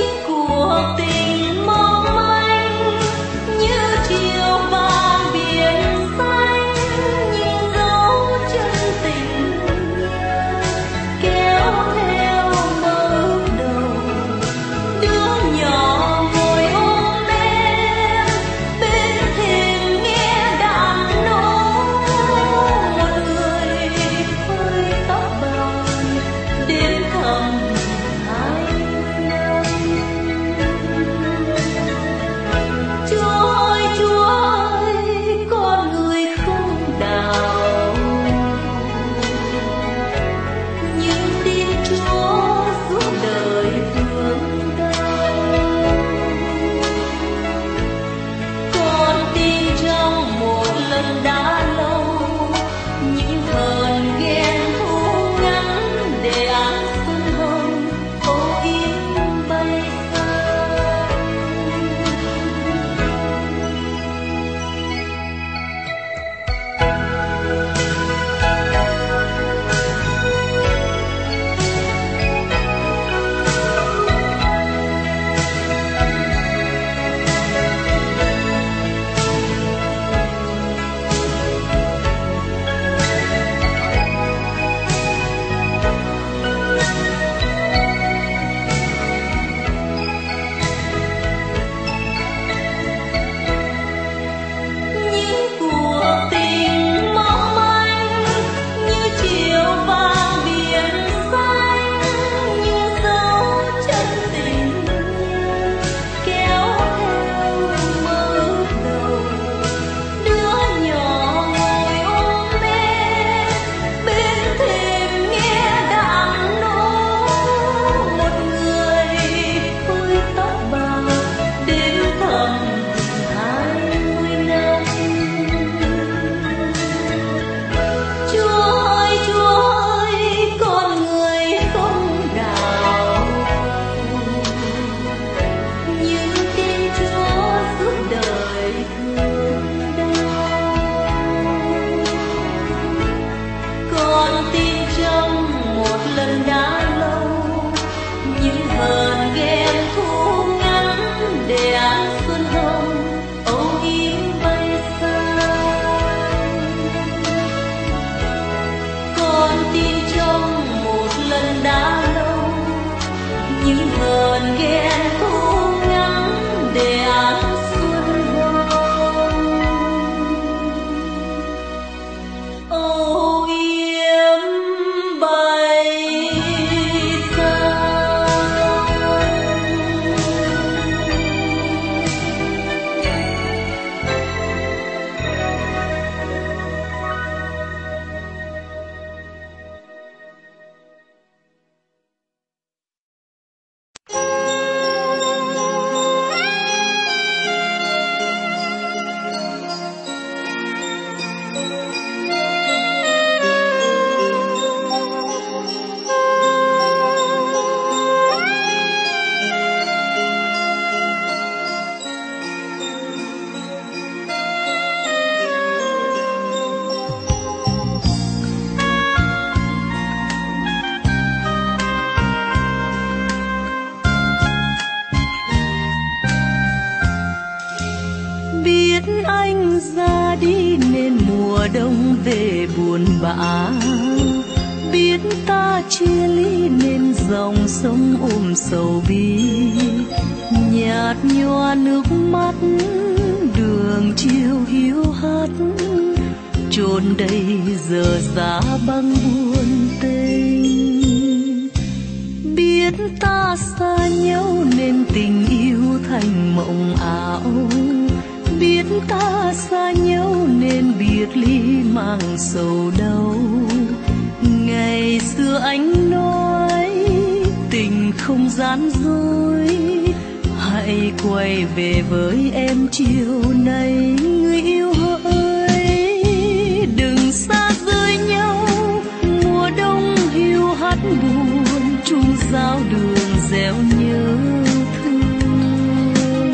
mùa đông về buồn bã, biết ta chia ly nên dòng sông ôm sầu bi, nhạt nhòa nước mắt đường chiều hiu hắt, chôn đây giờ giá băng buồn tình. Biết ta xa nhau nên tình yêu thành mộng ảo, biết ta xa nhau nên biệt ly mang sầu đau. Ngày xưa anh nói tình không gian dối, hãy quay về với em chiều nay người yêu hỡi. Đừng xa rời nhau mùa đông hiu hắt buồn, chung giao đường gieo nhớ thương.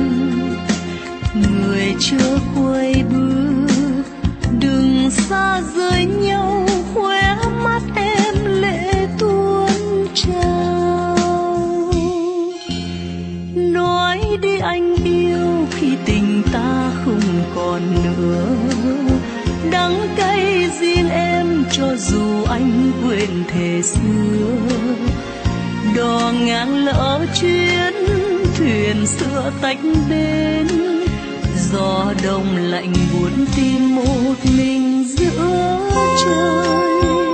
Người chưa quay bước đừng xa rời nhau, khóe mắt em lệ tuôn trào. Nói đi anh yêu khi tình ta không còn nữa, đắng cay riêng em cho dù anh quên thề xưa. Đò ngang lỡ chuyến thuyền xưa tách bên, gió đông lạnh buồn tim một mình giữa trời.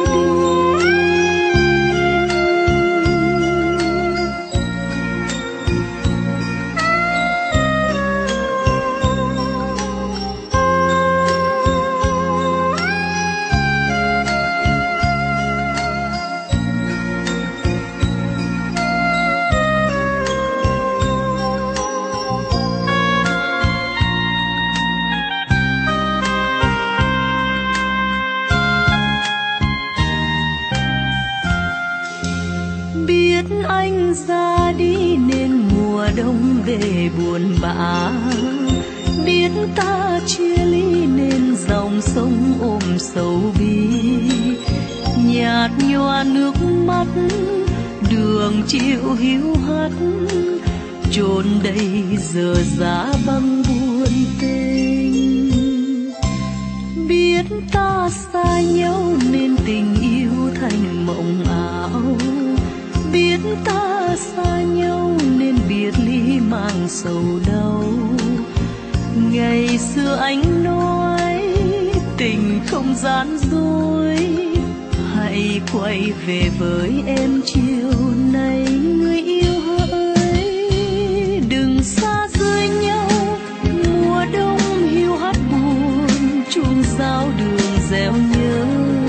Anh ra đi nên mùa đông về buồn bã, biết ta chia ly nên dòng sông ôm sầu bi, nhạt nhòa nước mắt đường chiều hiu hắt, chôn đây giờ giá băng buồn tình. Biết ta xa nhau nên tình yêu thành mộng ảo, biết ta xa nhau nên biệt ly mang sầu đau. Ngày xưa anh nói tình không gian dối, hãy quay về với em chiều nay người yêu hỡi. Đừng xa rời nhau mùa đông hiu hắt buồn, chuông giao đường gieo nhớ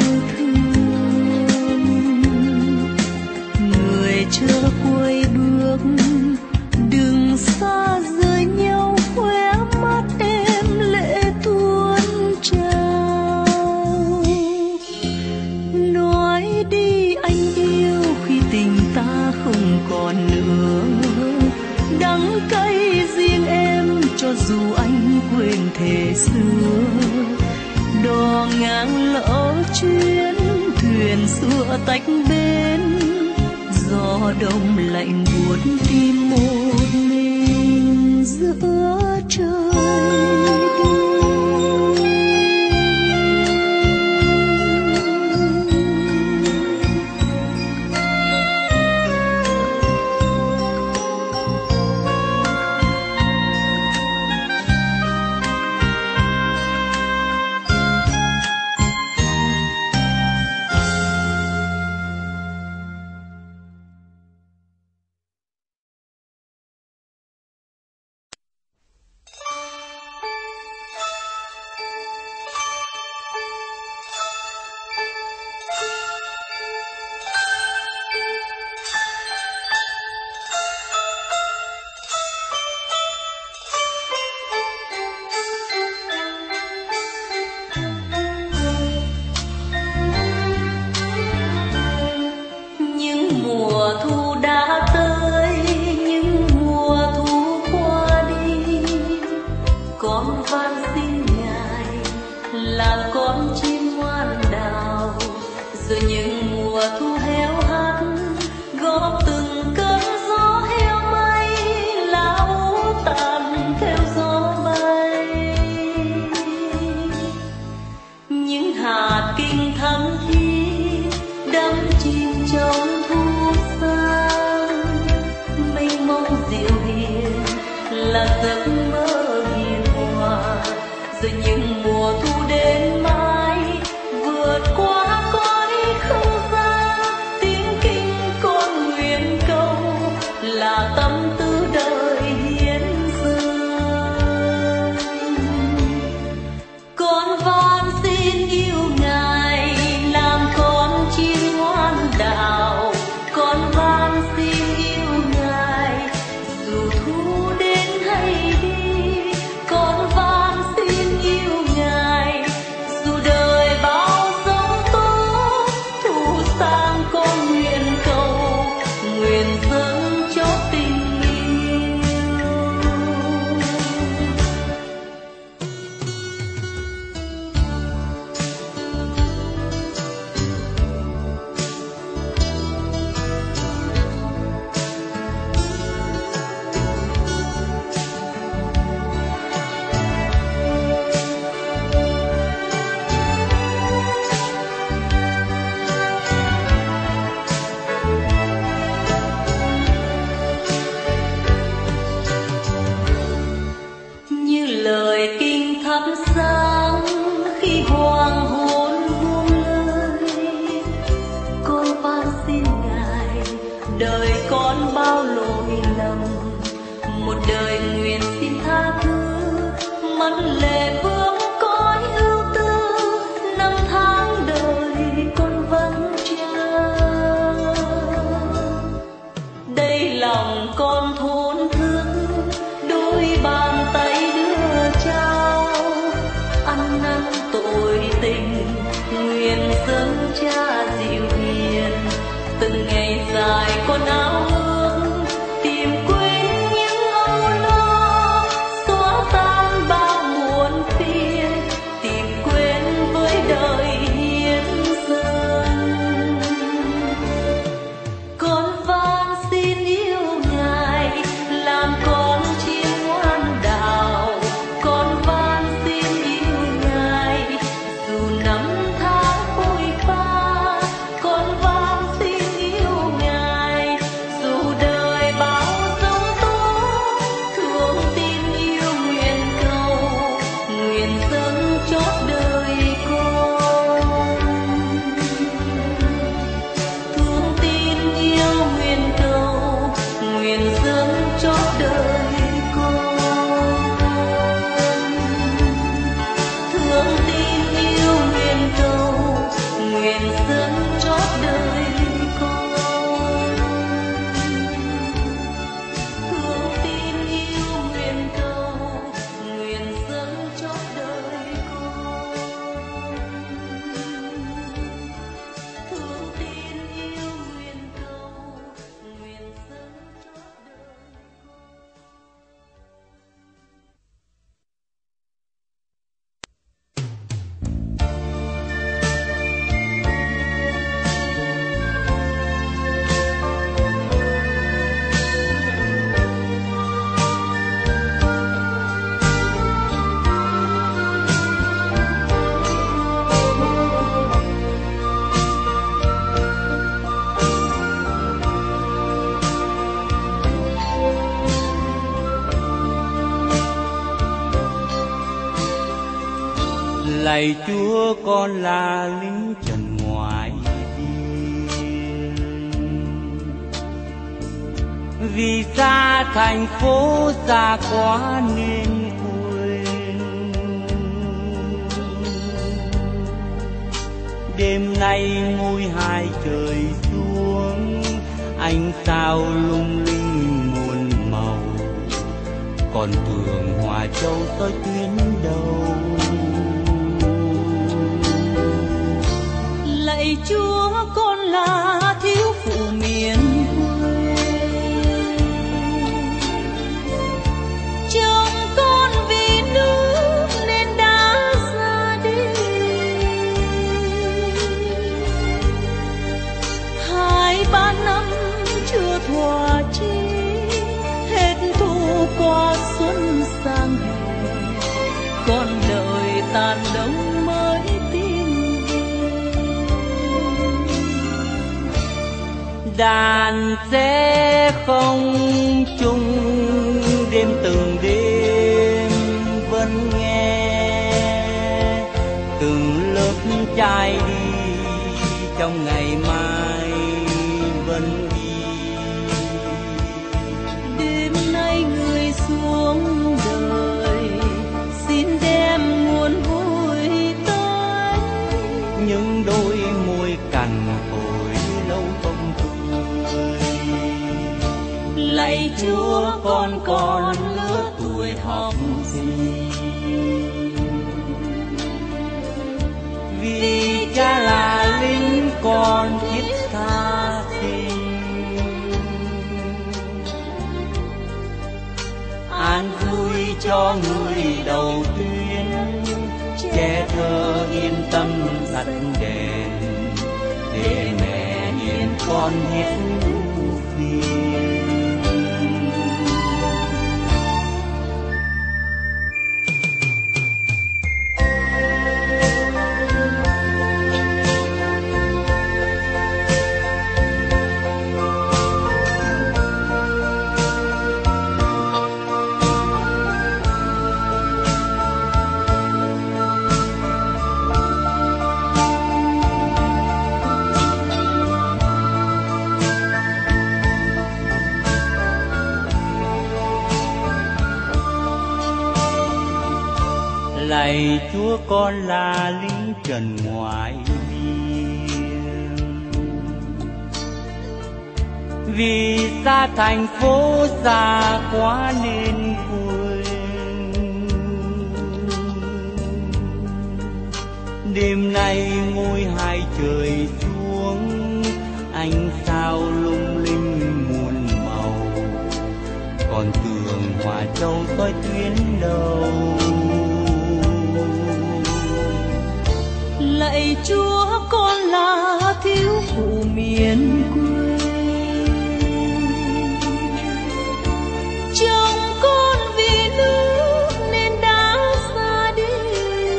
chưa quay bước. Đừng xa rời nhau khóe mắt em lệ tuôn trào. Nói đi anh yêu khi tình ta không còn nữa, đắng cay riêng em cho dù anh quên thề xưa. Đò ngang lỡ chuyến thuyền xưa tách bên, gió đông lạnh buốt tim một mình giữa trời đông. là giấc mơ hiền hòa. Rồi những mùa thu đến mãi vượt qua cõi không gian, tiếng kinh con nguyện cầu là tâm tư đời hiến dâng. Con van xin yêu Ngài làm con chim ngoan đạo, con van xin yêu Ngài dù thu đến hay đi, con van xin yêu Ngài dù đời bao giông tố. Thu sang con nguyện cầu, nguyện dâng cho tình yêu. Như lời kinh thắp sáng khi hoàng hôn buông lơi, con van xin Ngài đời con bao lỗi lầm, một đời nguyện xin tha thứ, mắt lệ vương cõi ưu tư, năm tháng đời con vẫn chờ. Đây lòng con thốn thức, đôi bàn tay đưa trao, ăn năn tội tình nguyện dâng Cha dịu hiền. Từng ngày dài con áo ước tìm quên những âu lo, xóa tan bao muộn phiền, tìm quên với đời hiến dâng. Con van xin yêu Ngài làm con chim ngoan đạo, con van xin yêu Ngài dù năm tháng vội pha, con van xin yêu Ngài dù đời bao giông tố. Thương tin yêu nguyện cầu, nguyện dâng chót đời con. Thương tin yêu nguyện cầu, nguyện dâng chót đời con. Thương tin yêu nguyện cầu, nguyện dâng chót đời con. Thương tin yêu nguyện cầu, nguyện dâng chót đời con. Thương tin yêu nguyện cầu, nguyện dâng chót đời con. Lạy Chúa, con là lính trần ngoài biên, vì xa thành phố xa quá nên quên. Đêm nay ngôi hai trời xuống, ánh sao lung linh muôn màu, còn thường Hòa Châu tới tuyến đầu. Lạy Chúa, con là thiếu phụ miền quê, chồng con vì nước nên đã ra đi. Hai ba năm chưa thỏa chí, hết thu qua xuân sang hè, con đợi tàn đông mới tin về. Đàn sẽ không chung đêm từng đêm lạy Chúa con còn lứa tuổi học sinh, vì cha là lính con thiết tha sinh. An vui cho người đầu tuyến, trẻ thơ yên tâm tắt đèn, để mẹ yên con hết phiền. Lạy Chúa con là lính trần ngoại biên, vì xa thành phố xa quá nên quên. Đêm nay ngôi hai trời xuống, ánh sao lung linh muôn màu, còn tường Hòa Châu soi tuyến đầu. Lạy Chúa con là thiếu phụ miền quê, chồng con vì nước nên đã xa đi.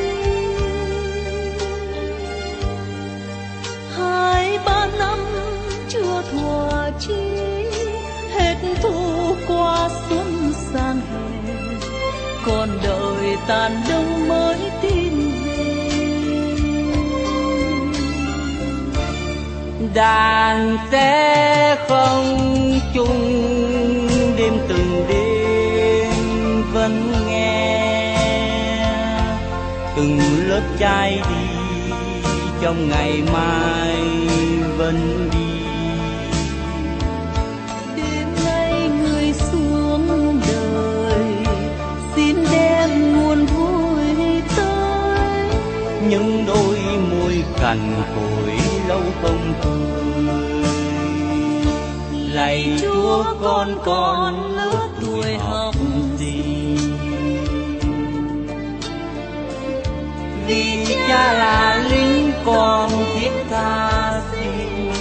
Hai ba năm chưa thỏa chí, hết thu qua xuân sang hè, còn đợi tàn đông mới tin về. Đàn sẽ không chung đêm từng đêm vẫn nghe, từng lớp trai đi trong ngày mai vẫn đi. Đêm nay người xuống đời, xin đem nguồn vui tới, những đôi môi cằn cỗi lâu không cười. Lạy Chúa con con lứa tuổi học sinh, vì cha là lính con thiết tha sinh.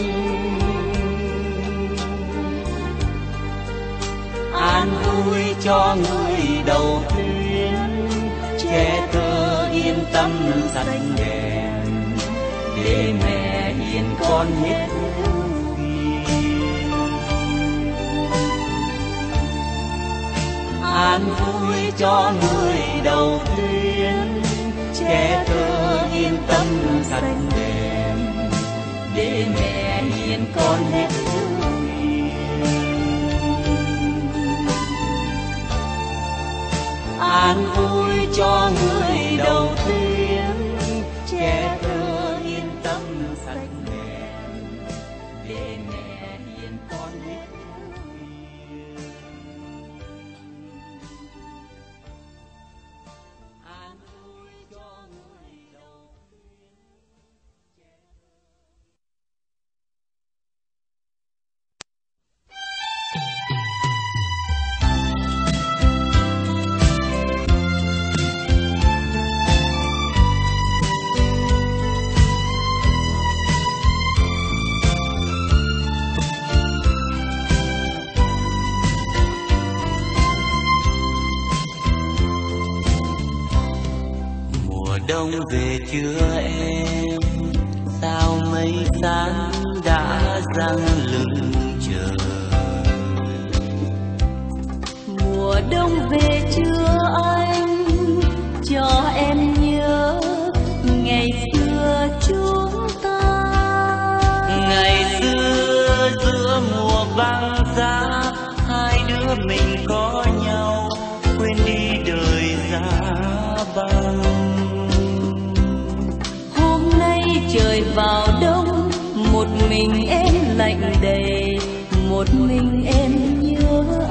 An vui cho người đầu tuyến, trẻ thơ yên tâm xanh đèn, để mẹ hiền con hết phiền. An vui cho người đầu tuyến, trẻ thơ yên tâm xanh đèn, để mẹ hiền con hết phiền. An vui cho người đầu tuyến, trẻ thơ yên tâm xanh đèn, để mẹ hiền con hết phiền. An vui cho người đầu tuyến, trẻ đông về chưa em, sao mây sáng đã răng lưng trời. mùa đông về chưa anh, cho em nhớ ngày xưa chúng ta. Ngày xưa giữa mùa băng giá, hai đứa mình có nhau, quên đi đời giá băng. Trời vào đông, một mình em lạnh đầy, một mình em nhớ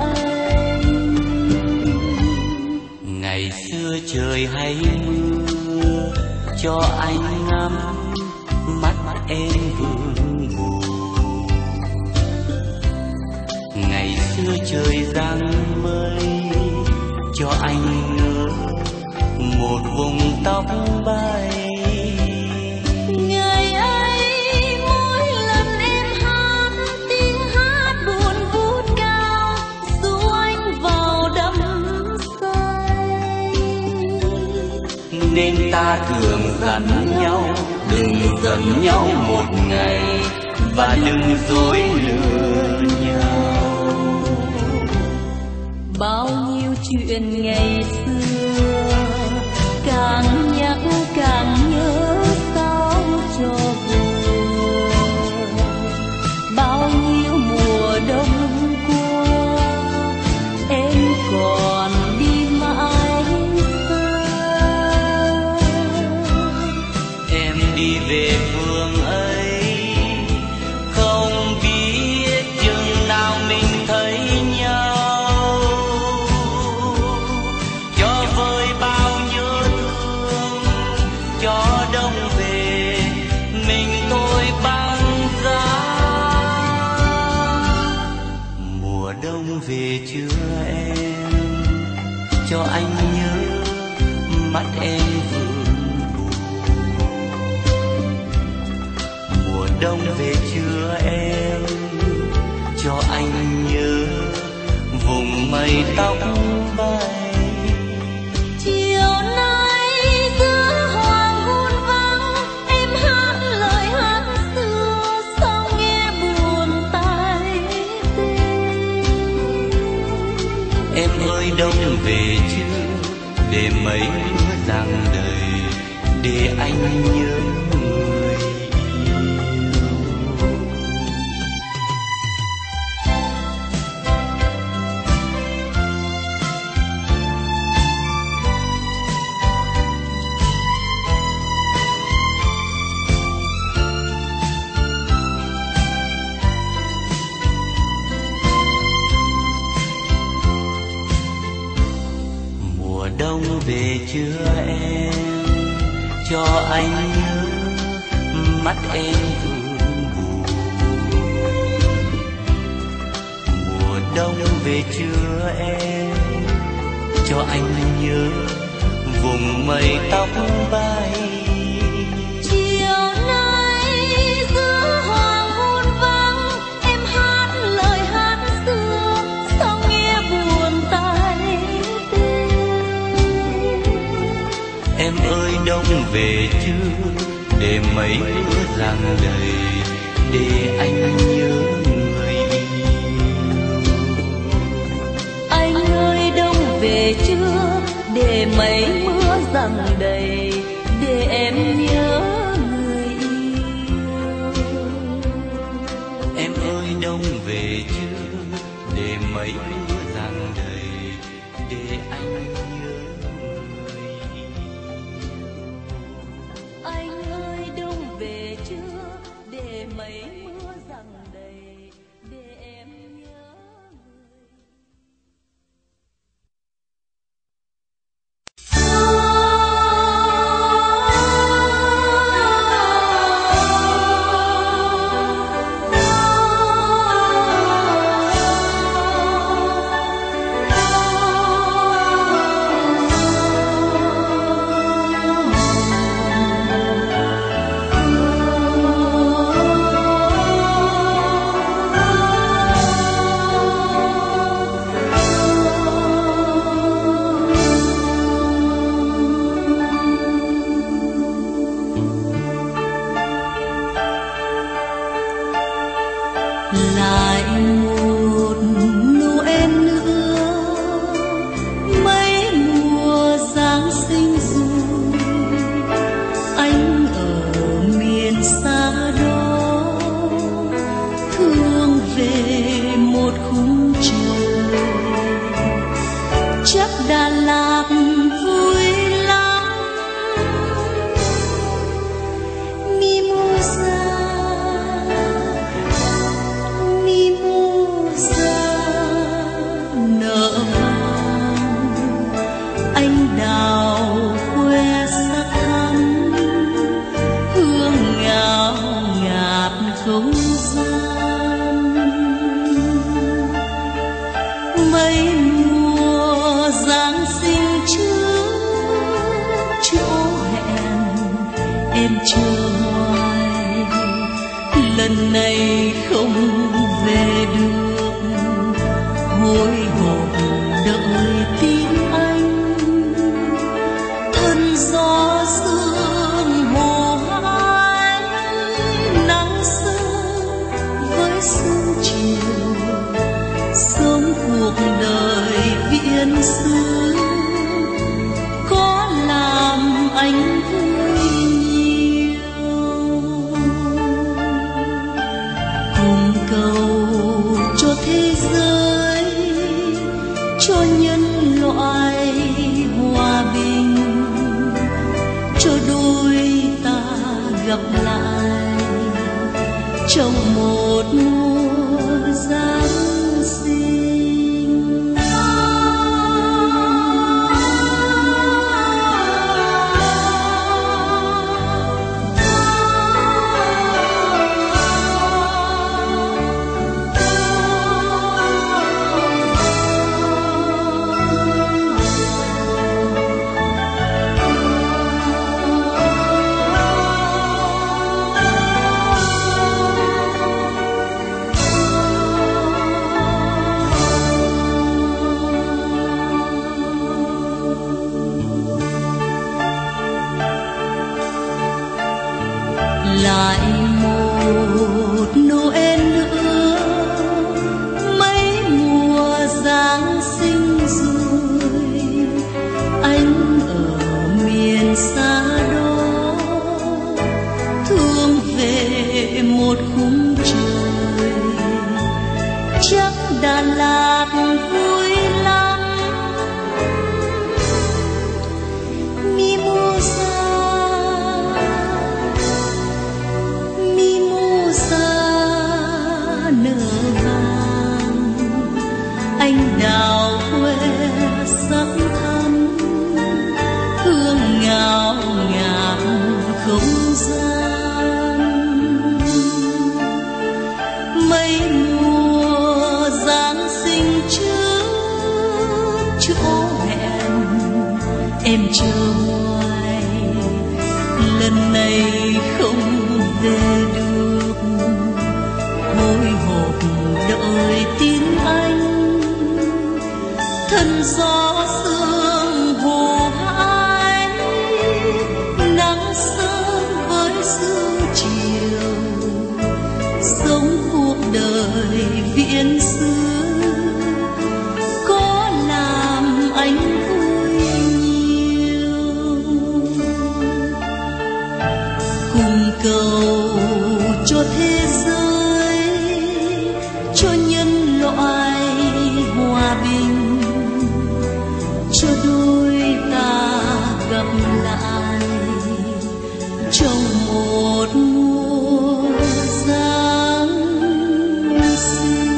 trời hay mưa cho anh ngắm mắt em vương ngủ. Ngày xưa trời giăng mây cho anh ngỡ một vùng tóc bay. Ngày ấy mỗi lần em hát tiếng hát buồn vút cao dù anh vào đắm say. Nên ta thường dặn nhau đừng giận nhau một ngày và đừng dối lừa nhau. Bao nhiêu chuyện ngày xưa càng nhắc càng nhớ sao cho buồn. Bao nhiêu mùa đông qua em còn đi mãi xa. Em đi về phương ấy không biết chừng nào mình thấy nhau. Cho vơi bao nhớ thương cho đông về mình tôi băng giá. Mùa đông về chưa em cho anh nhớ mắt em vương buồn. Mùa đông về chưa em cho anh nhớ vùng mây tóc bay. Chiều nay giữa hoàng hôn vắng em hát lời hát xưa sao nghe buồn tai tê. Em ơi đông về chưa để mấy mưa giăng đầy để anh nhớ người yêu. Mùa đông về chưa em cho anh nhớ mắt em vương buồn. Mùa đông về chưa em cho anh nhớ vùng mây tóc bay. Chiều nay giữa hoàng hôn vắng em hát lời hát xưa sao nghe buồn tai tê. Em ơi đông về chưa để mấy mưa giăng đầy để anh nhớ người yêu. Anh ơi đông về chưa để mấy mưa giăng đầy để em nhớ người yêu. Em ơi đông về chưa để mấy mưa giăng đầy để anh nhớ người yêu. Anh ơi đông về chưa để mấy mưa giăng đầy để em nhớ người. mấy mùa Giáng sinh trước chỗ hẹn em chờ hoài, lần này không về được, hồi hộp đợi tin anh. Thân gió sương hồ hái, nắng sớm với sương chiều, sống cuộc đời viễn xứ có làm anh vui nhiều. Cùng cầu cho thế giới, cho nhân loại hòa bình, cho đôi ta gặp lại trong một mùa Giáng sinh. Lại một Noel nữa, mấy mùa Giáng sinh rồi, anh ở miền xa đó thương về một khung trời. Chắc Đà Lạt vui lắm, Mimosa nở vàng, anh đào quê sắc thắm, hương ngào ngạt không gian. Mấy mùa Giáng sinh trước chỗ hẹn em chờ hoài, lần này không về được, hồi hộp đợi tin anh. Thân gió sương hồ hái, nắng sớm với sương chiều, sống cuộc đời viễn xứ có làm anh vui nhiều. Cùng cầu cho thế giới, cho nhân loại hòa bình, cho đôi ta gặp lại trong một mùa Giáng sinh.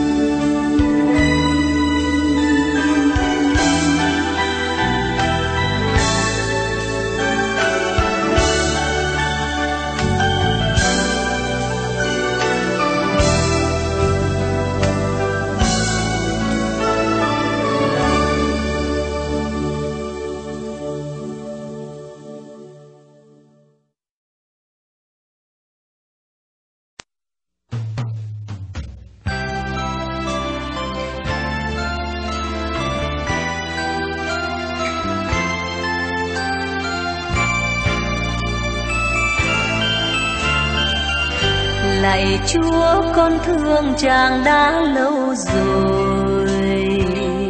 Lạy Chúa, con thương chàng đã lâu rồi,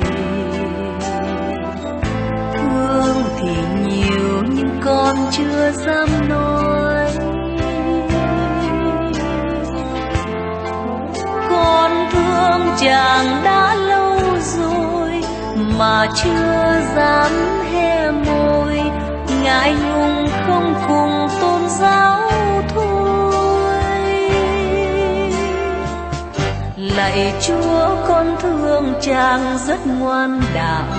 thương thì nhiều nhưng con chưa dám nói. Con thương chàng đã lâu rồi mà chưa dám hé môi, ngại ngùng không cùng tôn giáo thôi. Lạy Chúa, con thương chàng rất ngoan đạo,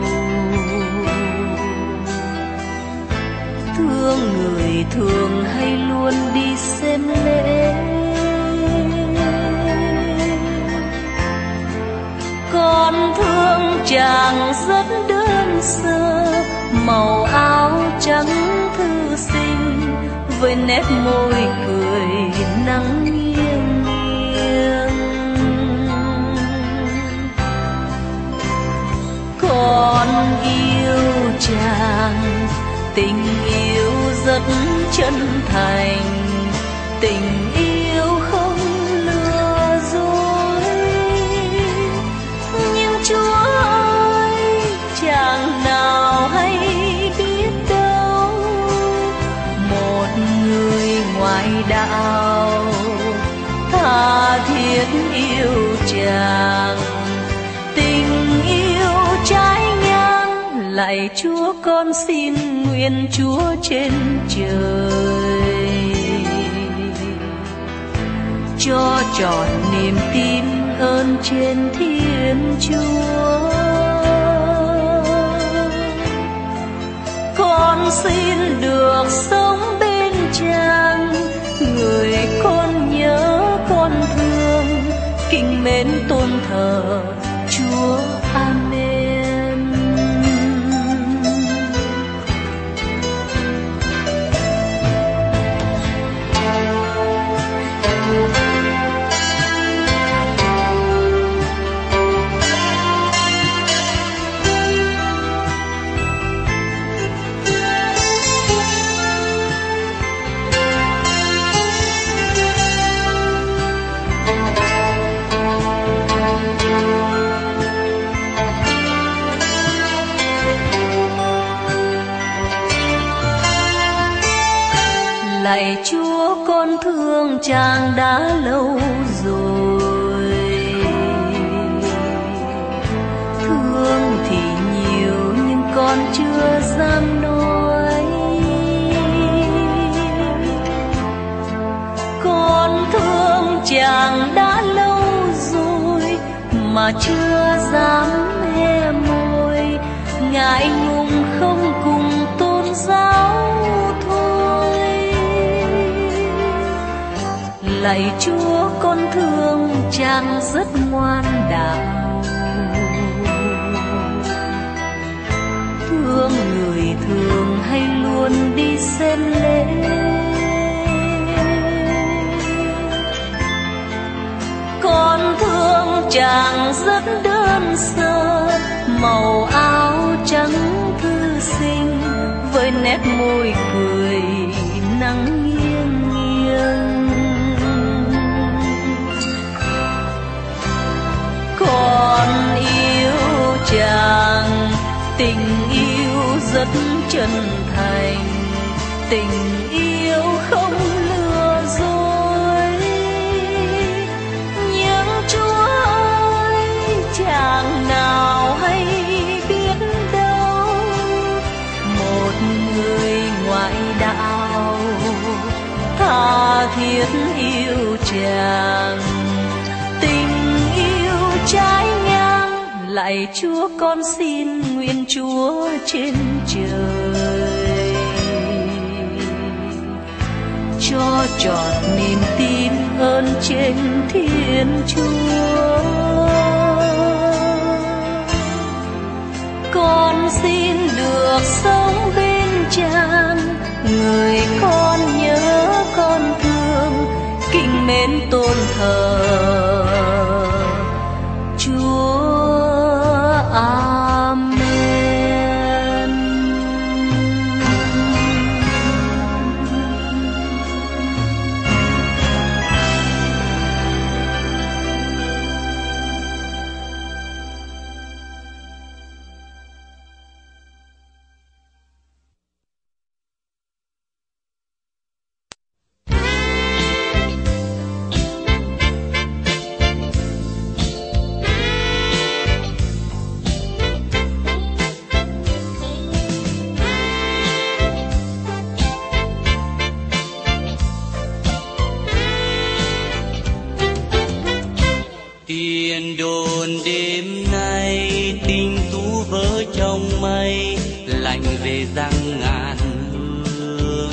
thương người thường hay luôn đi xem lễ. Con thương chàng rất đơn sơ, màu áo trắng thư sinh với nét môi cười nắng nghiêng nghiêng. Con yêu chàng, tình yêu rất chân thành, tình yêu không lừa dối. Nhưng Chúa ơi, chàng nào hay biết đâu, một người ngoại đạo tha thiết yêu chàng, tình yêu trái ngang. Lạy Chúa, con xin nguyện Chúa trên trời cho trọn niềm tin ơn trên Thiên Chúa. Con xin được sống bên chàng, người con nhớ con thương, kính mến tôn thờ Chúa. Amen. Lạy Chúa, con thương chàng đã lâu rồi, thương thì nhiều nhưng con chưa dám nói. Con thương chàng đã lâu rồi mà chưa dám hé môi, ngại ngùng không cùng tôn giáo. Lạy Chúa, con thương chàng rất ngoan đạo, thương người thường hay luôn đi xem lễ. Con thương chàng rất đơn sơ, màu áo trắng thư sinh với nét môi cười nắng nghiêng nghiêng. Con yêu chàng, tình yêu rất chân thành, tình yêu không lừa dối. Nhưng Chúa ơi, chàng nào hay biết đâu, một người ngoại đạo tha thiết yêu chàng, trái ngang. Lạy Chúa, con xin nguyện Chúa trên trời cho trọn niềm tin ơn trên Thiên Chúa. Con xin được sống bên chàng, người con nhớ con thương, kính mến tôn thờ Chúa. Amen. Tiền đồn đêm nay tình tú vỡ trong mây, lạnh về răng ngàn hương.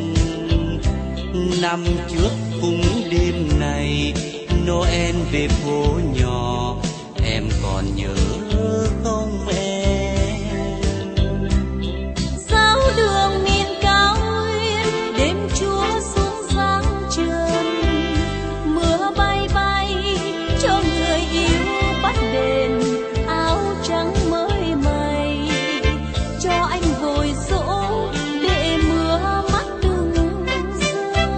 Năm trước cũng đêm này Noel về phố nhỏ, em còn còn nhớ không em? Sao đường miền cao nguyên đêm chúa xuống sáng trần, mưa bay bay cho người yêu bắt đền áo trắng mới mây, cho anh vội dỗ để mưa mắt đừng rơi.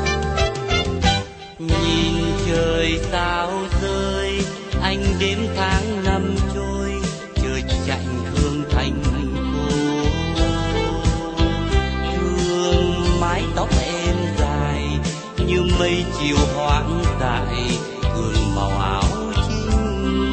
Nhìn trời sao rơi, anh đếm tháng năm trôi, chờ chạy thương thành phố. Thương mái tóc em dài như mây chiều hoang dại, thương màu áo chính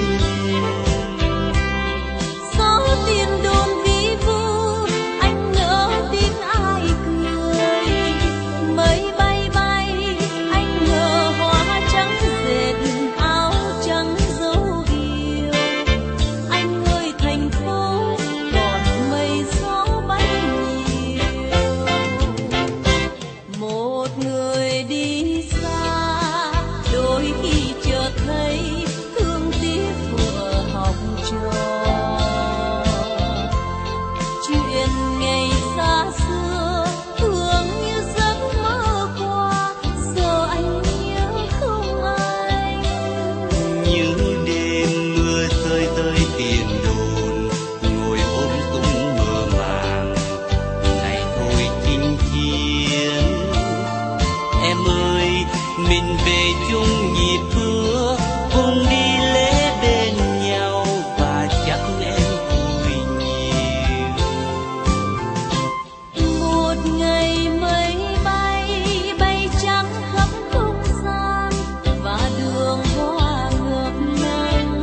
Gió tiền đồn vi vu anh ngỡ tin ai cười, mây bay bay anh ngờ hoa trắng dệt áo trắng dấu yêu. Anh ơi thành phố còn mây gió bay nhiều, một người đi xa đôi khi chợt thấy thương tiếc thuở học trò. Chuyện ngày xa xưa thương như giấc mơ qua, giờ anh nhớ không anh. những đêm mưa rơi rơi tiền đồn, ngồi ôm cũng mơ màng ngày thôi chinh chiến. Em ơi mình về chung nhịp bước, cùng đi lễ bên nhau và chắc em vui nhiều. Một ngày mây bay bay trắng khắp không gian và đường hoa ngập nắng.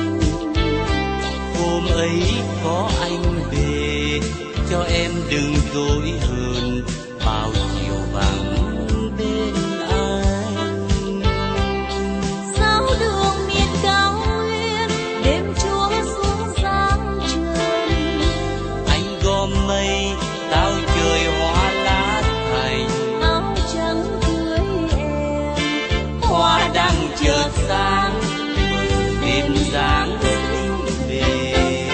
Hôm ấy có anh về cho em đừng dối hơn, bao chiều vắng bên anh. Sao đường miền cao nguyên đêm chúa xuống sáng trần, Anh gom mây tao trời hoa lá thành, áo trắng cưới em hoa đang chợt sáng mừng đêm giáng sinh về.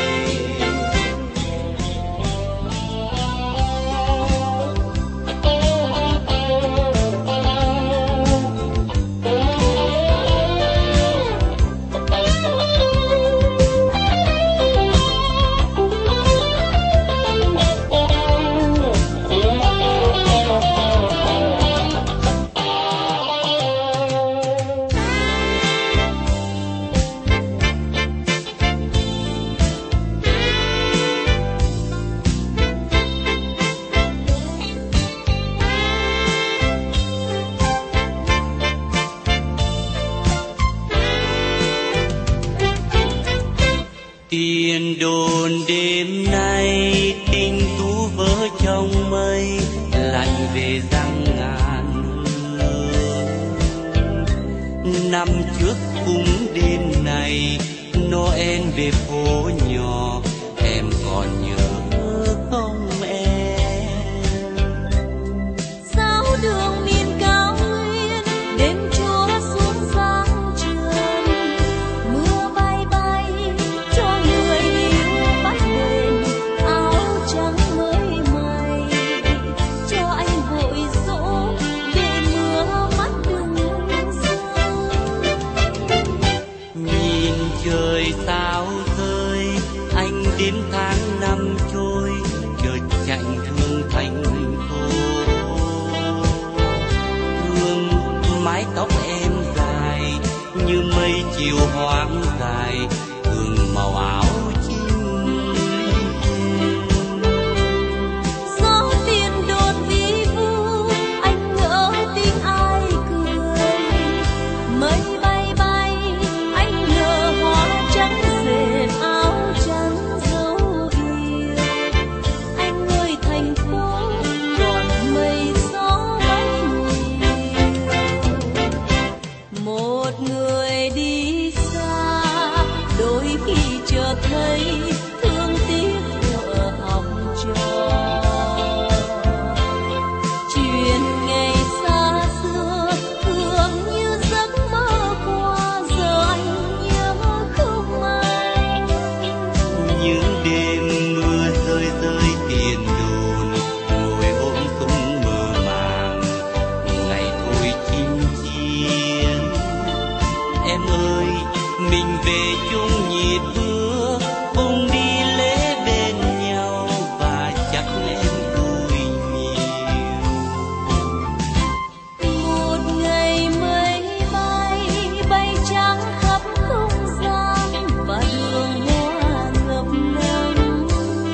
Tiền đồn đêm nay tình tú vỡ trong mây, lạnh về răng ngàn hương. Năm trước cũng đêm này Noel về phố nhỏ, em còn nhớ không em? sao đường miền cao nguyên đêm chúa xuống sáng trần, mưa bay bay cho người yêu bắt đền áo trắng mới mây, cho anh vội dỗ để mưa mắt đừng rơi. Nhìn trời sao rơi, anh đếm tháng năm trôi, chợt chạy thương thành phố. Thương mái tóc em dài như mây chiều hoang dài, thương màu áo chính Gió tiền đồn vi vu anh ngỡ tiếng ai cười, mây bay bay anh ngờ hoa trắng dệt áo trắng dấu yêu. Anh ơi thành phố còn mây gió bay nhiều, một người đi xa đôi khi chợt thấy thương tiếc thuở học trò. Chuyện ngày xa xưa thương như giấc mơ qua, giờ anh nhớ không đêm mưa rơi rơi tiền đồn, ngồi ôm súng mơ màng ngày thôi chinh chiến. Em ơi mình về chung nhịp bước, cùng đi lễ bên nhau và chắc em vui nhiều. Một ngày mây bay bay trắng khắp không gian và đường hoa ngập ngừng.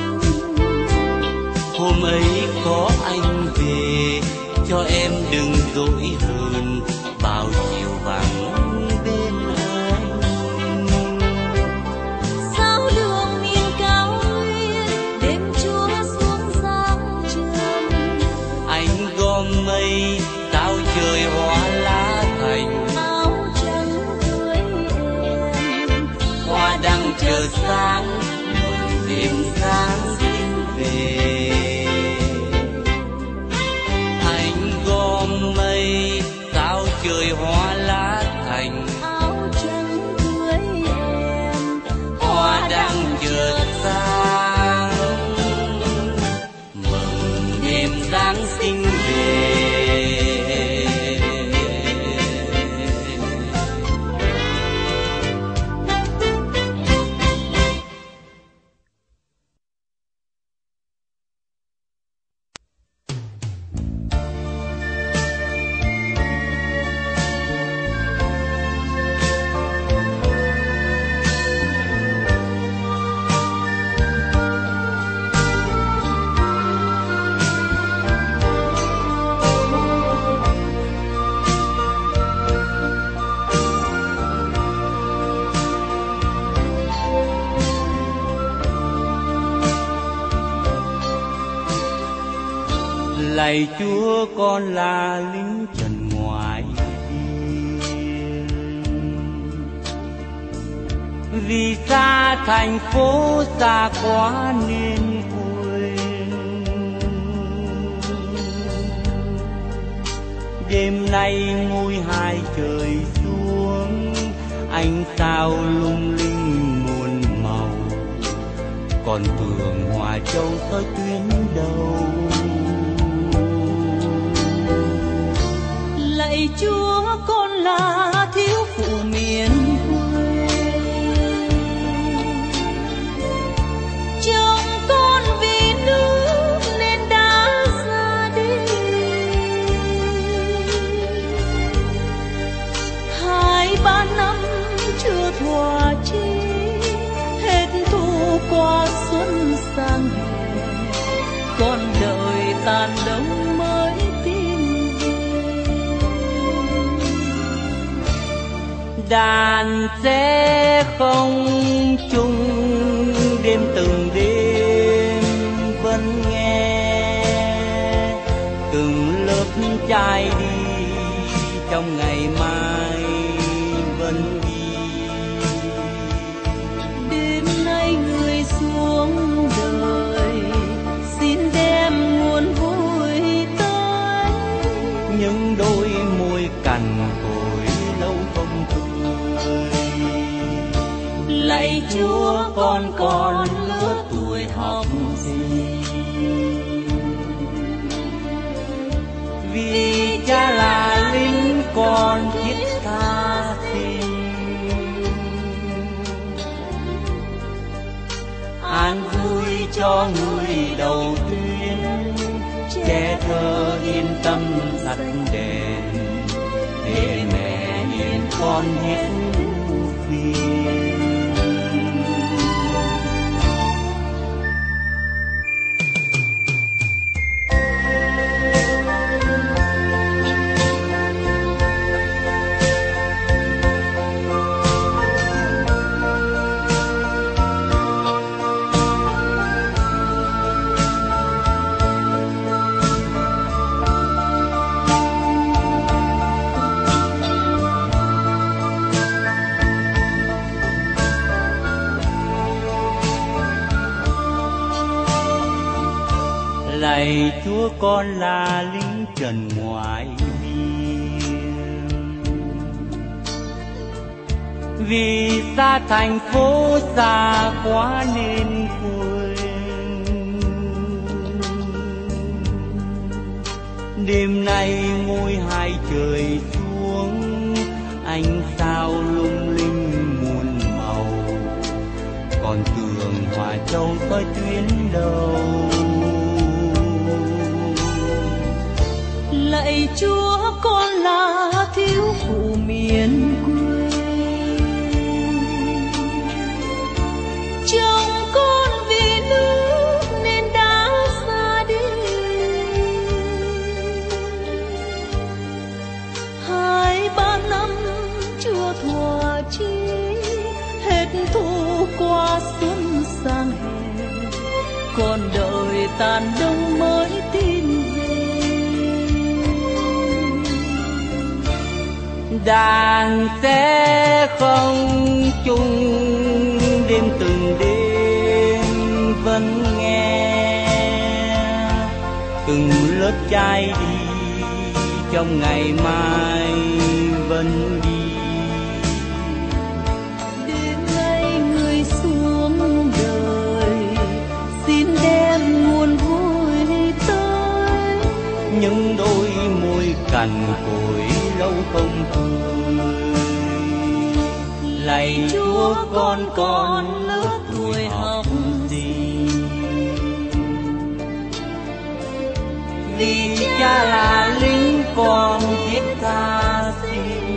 Hôm ấy có anh về cho em đừng dỗi hơn, bao chiều vắng bên anh. Sao đường miền cao nguyên đêm chúa xuống giang trường. Anh gom mây sao trời hoa lá thành, Áo trắng cưới em hoa đang chờ sáng mừng đêm Giáng sinh về. Anh gom mây sao trời hoa lá thành, áo trắng cưới em hoa đang chờ sáng mừng đêm Giáng sinh về. Lạy Chúa con là lính trần ngoài biên, vì xa thành phố xa quá nên quên. Đêm nay ngôi hai trời xuống, ánh sao lung linh muôn màu, còn phường Hòa Châu tới tuyến đầu. lạy Chúa con là thiếu phụ miền quê, chồng con vì nước nên đã ra đi. Hai ba năm chưa thỏa chí, hết thu qua xuân sang hè, con đợi tàn đông mới đàn sẽ không chung đêm từng đêm vẫn nghe từng lớp trai đi trong ngày mai vẫn đi. đêm nay người xuống đời xin đem nguồn vui tới, những đôi môi cằn cỗi lâu không cười. lạy Chúa con còn lứa tuổi học gì, vì cha là lính con thiết tha xin. An vui cho người đầu tuyến, trẻ thơ yên tâm tắt đèn, để mẹ yên con hết phiền. Lạy Chúa con là lính trần ngoài biên, vì xa thành phố xa quá nên quên. Đêm nay ngôi hai trời xuống, ánh sao lung linh muôn màu, còn tường Hòa Châu soi tuyến đầu. Lạy Chúa, con là thiếu phụ miền quê, chồng con vì nước nên đã xa đi. Hai ba năm chưa thỏa chí, hết thu qua xuân sang hè, còn đợi tàn đông mới tin về. Đàn sẽ không chung đêm từng đêm vẫn nghe, từng lớp trai đi trong ngày mai vẫn đi. Đêm nay người xuống đời xin đem nguồn vui tới, những đôi môi cằn cỗi lâu không cười. Lạy Chúa, con con lứa tuổi học gì, vì cha là lính con viết ca xin.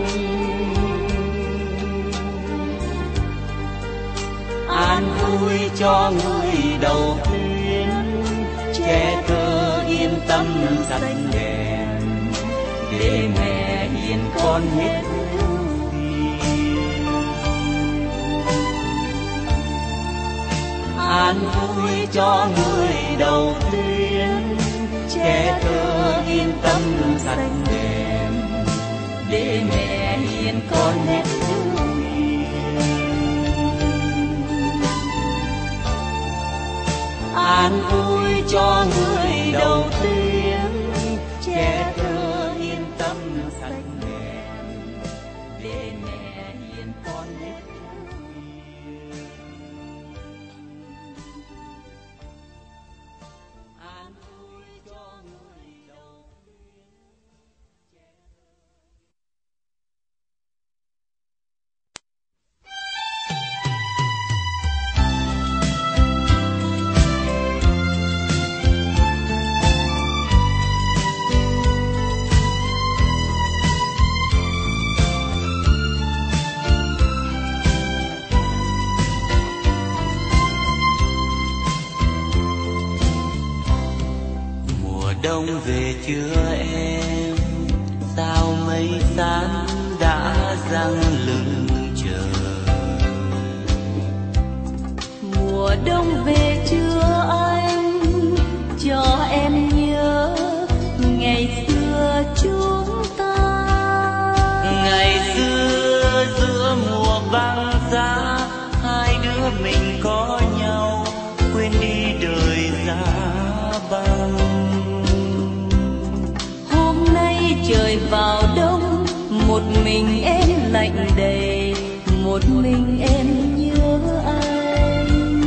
An vui cho người đầu tuyến, trẻ thơ yên tâm sạch đèn, để mẹ hiền con hết ưu phiền. An vui cho người đầu tuyến, trẻ thơ yên tâm sạch đèn, để mẹ hiền con hết ưu phiền. An vui cho người đầu tuyến, trẻ thơ yên tâm sạch đèn, để mẹ hiền con hết ưu phiền. An vui cho người đầu tuyến, trẻ đông về chưa em, sao mây xám đã giăng lưng chờ. mùa đông về chưa anh, cho em nhớ ngày xưa chúng ta. Ngày xưa giữa mùa băng giá, hai đứa mình có nhau, quên đi đời giá băng. Trời vào đông, một mình em lạnh đầy, một mình em nhớ anh.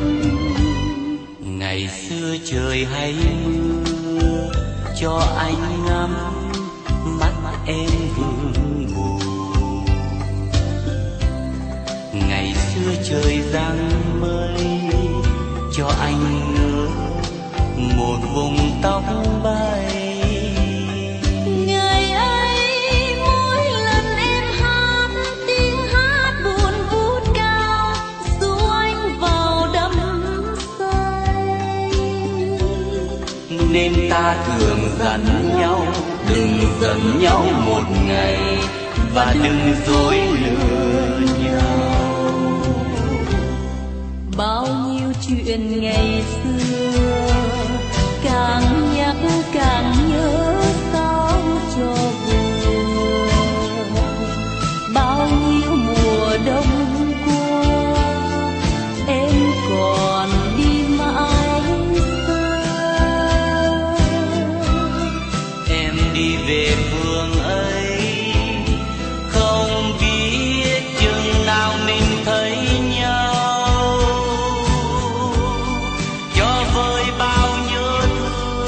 Ngày xưa trời hay mưa, cho anh ngắm mắt em vương buồn. Ngày xưa trời giăng mây, cho anh ngỡ một vùng tóc bay. Nên ta thường dặn nhau, đừng giận nhau một ngày, và đừng dối lừa nhau. Bao nhiêu chuyện ngày xưa, càng nhắc càng nhớ sao cho buồn. Bao nhiêu mùa đông qua, em còn đi mãi xa. Em đi về phương ấy, không biết chừng nào mình thấy nhau. Cho vơi bao nhớ thương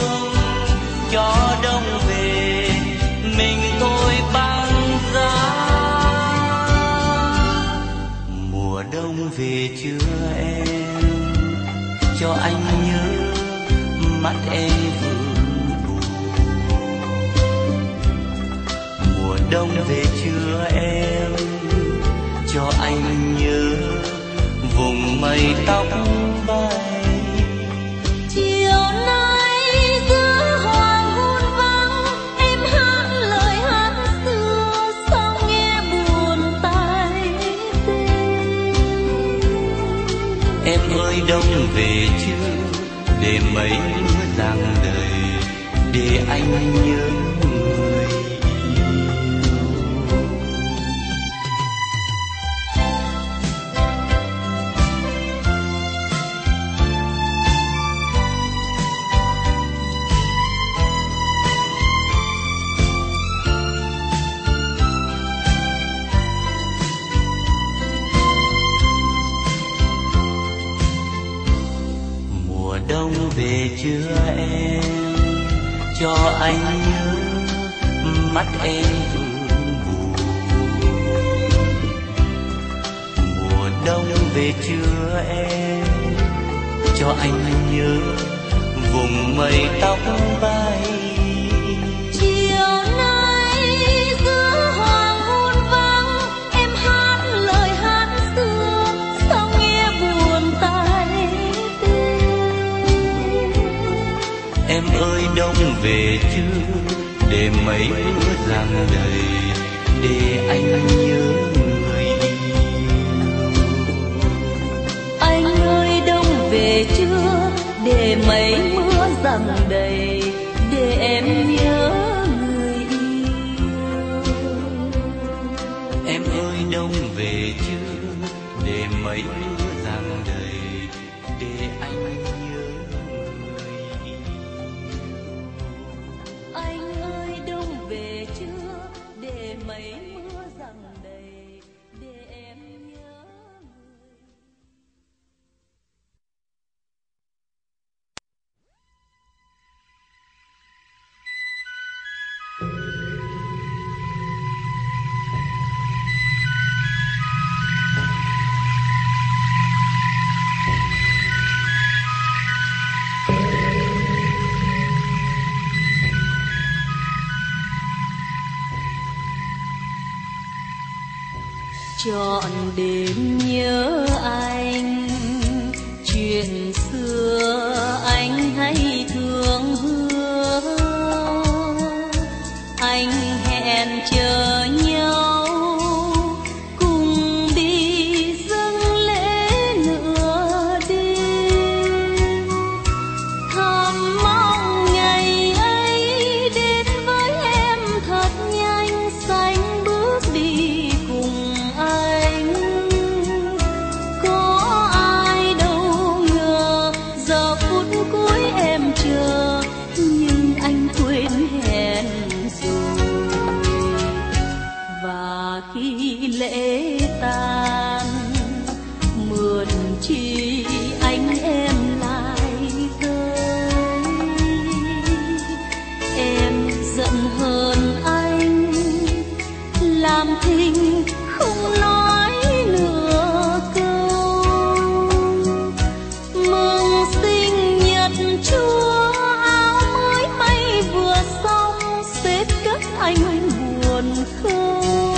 chưa em, cho anh nhớ mắt em vương buồn. Mùa đông về chưa em, cho anh nhớ vùng mây tóc bay. Chiều nay giữa hoàng hôn vắng, em hát lời hát xưa, sao nghe buồn tai tê. Em ơi đông về chưa, để mấy mưa giăng đầy, để anh nhớ người yêu. Mùa đông về chưa em, cho anh nhớ mắt em vương buồn. Mùa đông về chưa em, cho anh nhớ vùng mây tóc bay. Chiều nay giữa hoàng hôn vắng, em hát lời hát xưa, sao nghe buồn tai tê. Em ơi đông về chưa, để mấy mưa giăng đầy, để anh nhớ người yêu. Anh ơi đông về chưa, để mấy mưa giăng đầy, để em nhớ người yêu. Em ơi đông về chưa, để mấy mưa giăng đầy, để anh nhớ người yêu. Anh ơi đông về chưa, để mấy mưa giăng đầy, để em nhớ người. Trọn đêm nhớ anh, chuyện xưa anh hay thường hứa. Anh hẹn chờ nhau cùng đi dâng lễ nửa đêm. Thầm mong ngày ấy đến với em thật nhanh, sánh bước đi cùng anh. Có ai đâu ngờ giờ phút cuối em chờ, nhưng anh quên hẹn rồi. Và khi lễ tàn mượn chi anh em lại tới, em giận hơn anh, làm thinh không nói nửa câu. Mừng sinh nhật Chúa, áo mới may vừa xong, xếp cất anh buồn khâu.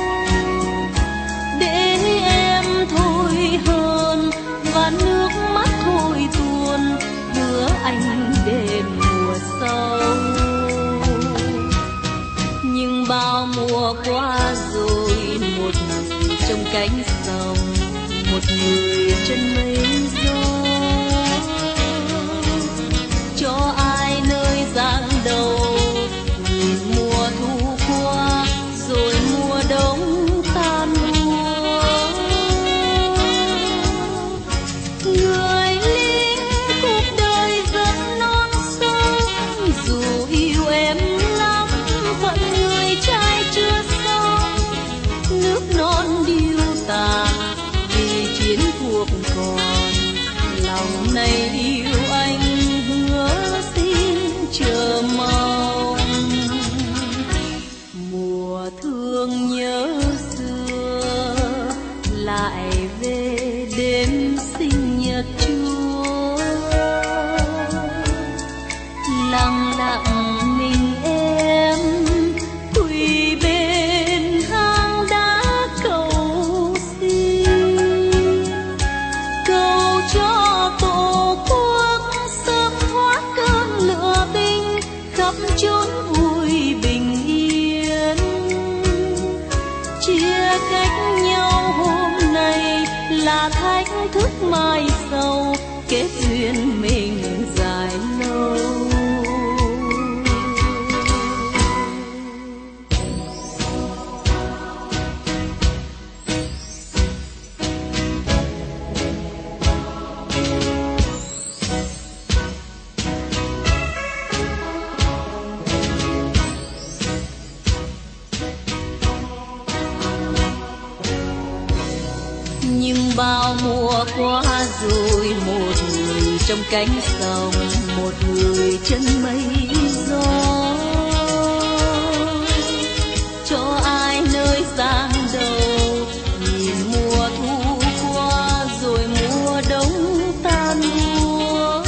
Để em thôi hơn và nước mắt thôi tuôn, hứa anh đền mùa sau. Nhưng bao mùa qua rồi, một người trong cánh sông, một người trên mây gió. Cho ai nơi giang đầu, nhìn mùa thu qua rồi mùa đông tan úa. Người lính cuộc đời rất non sông, dù yêu em lắm vẫn người trai chưa xong. Nước non điêu tàn vì chiến cuộc còn, lòng này yêu anh hứa xin chờ mong. Mùa thương nhớ xưa lại về đêm chốn vui bình yên. Chia cách nhau hôm nay là thách thức mai sau, kết duyên mình dài lâu. Nhưng bao mùa qua rồi, một người trong cánh sông, một người chân mây gió, cho ai nơi giang đầu. Nhìn mùa thu qua rồi mùa đông tan úa.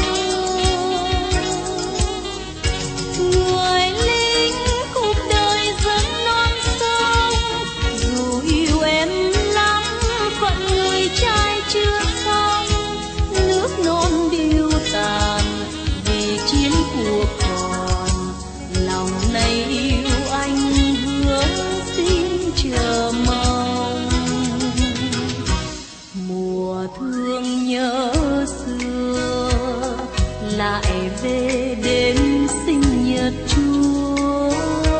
Người lính cuộc đời dẫn non sông, dù yêu em lắm phận người trai chưa xong. Nước non điêu tàn vì chiến cuộc còn, lòng này yêu anh hứa xin chờ mong. Mùa thương nhớ xưa lại về đêm sinh nhật Chúa.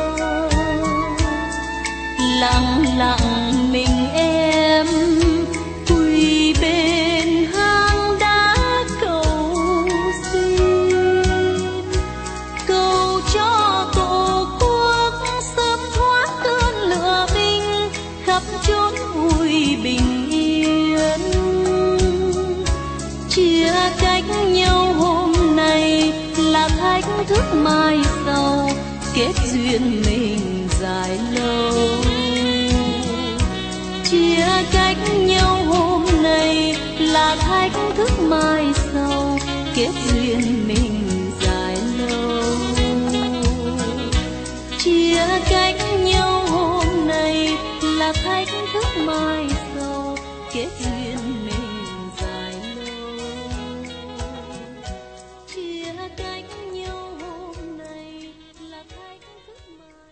Lặng lặng mình em quỳ bên hang đá cầu xin, cầu cho tổ quốc sớm thoát cơn lửa binh, khắp chốn vui bình yên. Chia cách nhau hôm nay là thách thức mai sau, kết duyên mình dài lâu. Chia cách nhau hôm nay là thách thức mai sau, kết duyên mình dài lâu. Chia cách nhau hôm nay là thách thức mai sau, kết duyên mình dài lâu. Chia cách nhau hôm nay là thách thức mai.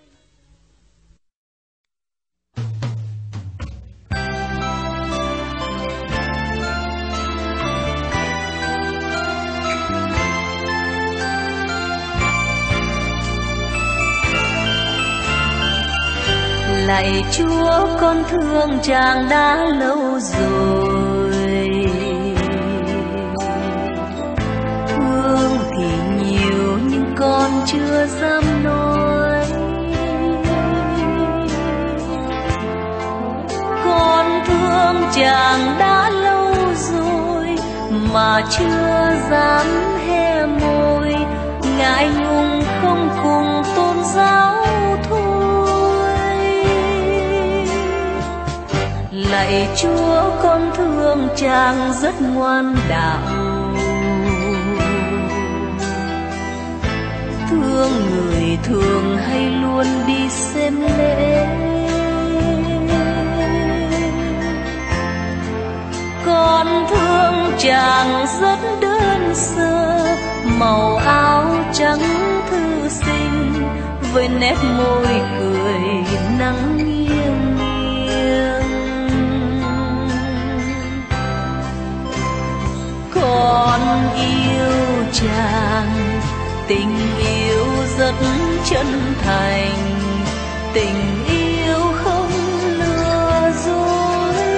Lạy Chúa, con thương chàng đã lâu rồi. Thương thì nhiều nhưng con chưa dám nói. Con thương chàng đã lâu rồi mà chưa dám hé môi, ngại ngùng không cùng tôn giáo thôi. Lạy Chúa, con thương chàng rất ngoan đạo, thương người thường hay luôn đi xem lễ. Con thương chàng rất đơn sơ, màu áo trắng thư sinh với nét môi cười nắng nghiêng nghiêng. Con yêu chàng, tình yêu rất chân thành, tình yêu không lừa dối.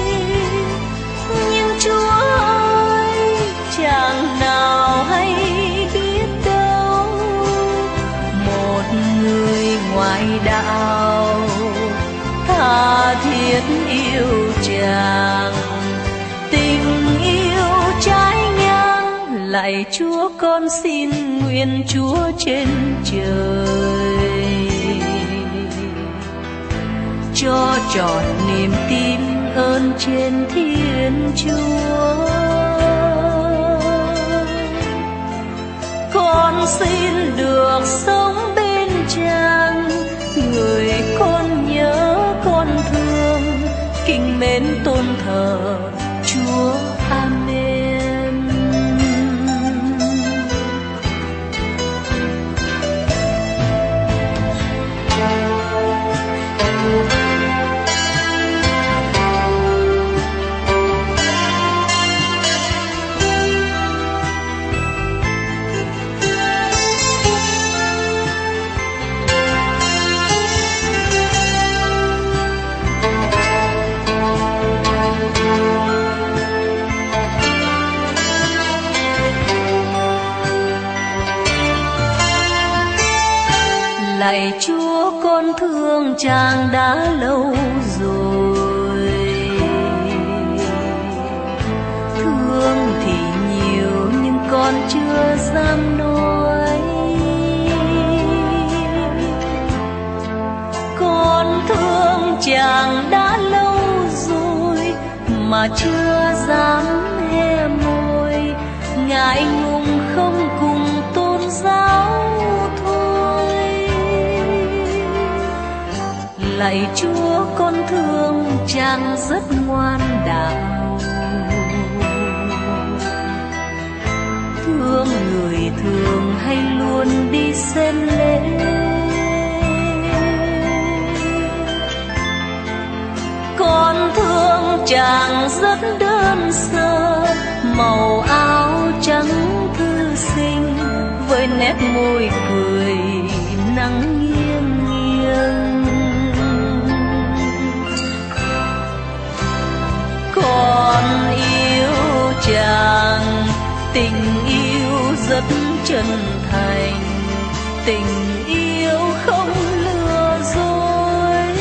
Nhưng Chúa ơi, chàng nào hay biết đâu, một người ngoại đạo tha thiết yêu chàng, tình yêu trái ngang. Lạy Chúa, con xin nguyện Chúa trên trời cho trọn niềm tin ơn trên Thiên Chúa. Con xin được sống bên chàng, người con nhớ con thương, kính mến tôn thờ Chúa. Amen. Lạy Chúa con thương chàng đã lâu rồi, thương thì nhiều nhưng con chưa dám nói. Con thương chàng đã lâu rồi mà chưa dám hé môi, ngại ngùng không cùng tôn giáo thôi. Lạy Chúa con thương chàng rất ngoan đạo, thương người thường hay luôn đi xem lễ. Con thương chàng rất đơn sơ, màu áo trắng thư sinh với nét môi cười nắng nghiêng nghiêng. Con yêu chàng, tình yêu rất chân thành, tình yêu không lừa dối.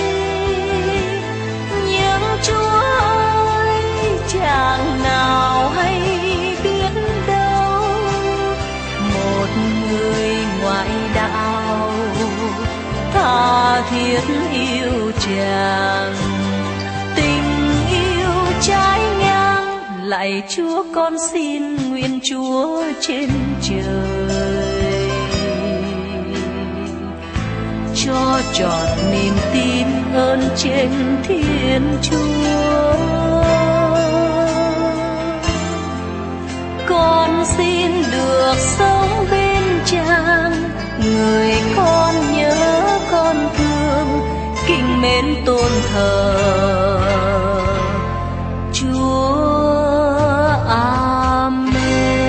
Nhưng Chúa ơi, chàng nào hay biết đâu, một người ngoại đạo tha thiết yêu chàng, tình yêu trái ngang. Lạy Chúa con xin nguyện Chúa trên trời cho trọn niềm tin ơn trên Thiên Chúa. Con xin được sống bên chàng, người con nhớ con thương, kính mến tôn thờ Chúa. Amen.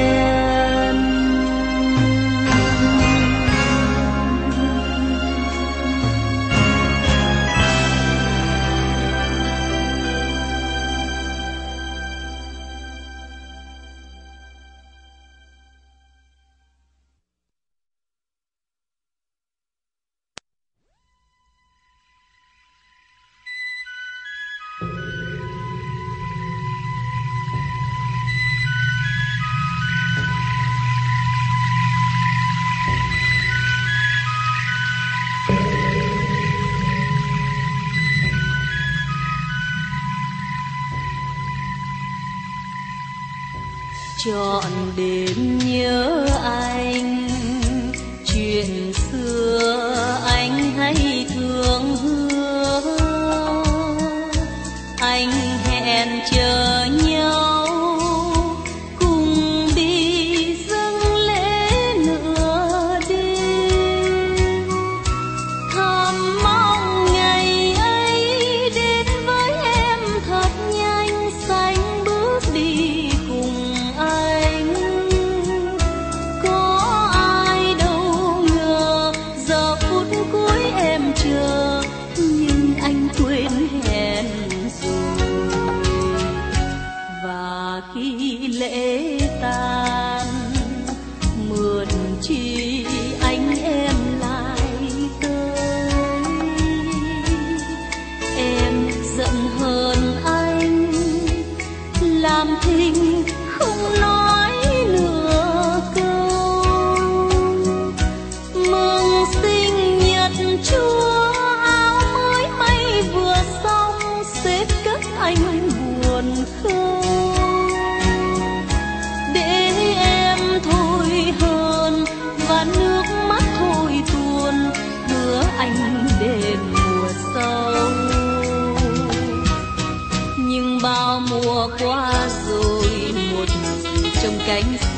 Trọn đêm nhớ anh, chuyện xưa anh hay thường hứa. Anh hẹn chờ nhau cùng đi dâng lễ nửa đêm, thầm mong ngày ấy đến với em thật nhanh, sánh bước đi cùng anh. Có ai đâu ngờ giờ phút cuối em chờ, nhưng anh quên hẹn rồi. Và khi lễ tan mượn chi anh em lại tới, em giận hơn anh làm thinh không nói nửa câu. Mừng sinh nhật Chúa, áo mới may vừa xong, xếp cất anh buồn khâu. Để em thôi hơn và nước mắt thôi tuôn, hứa anh đền mùa sau. Nhưng bao mùa qua rồi, một người trong cánh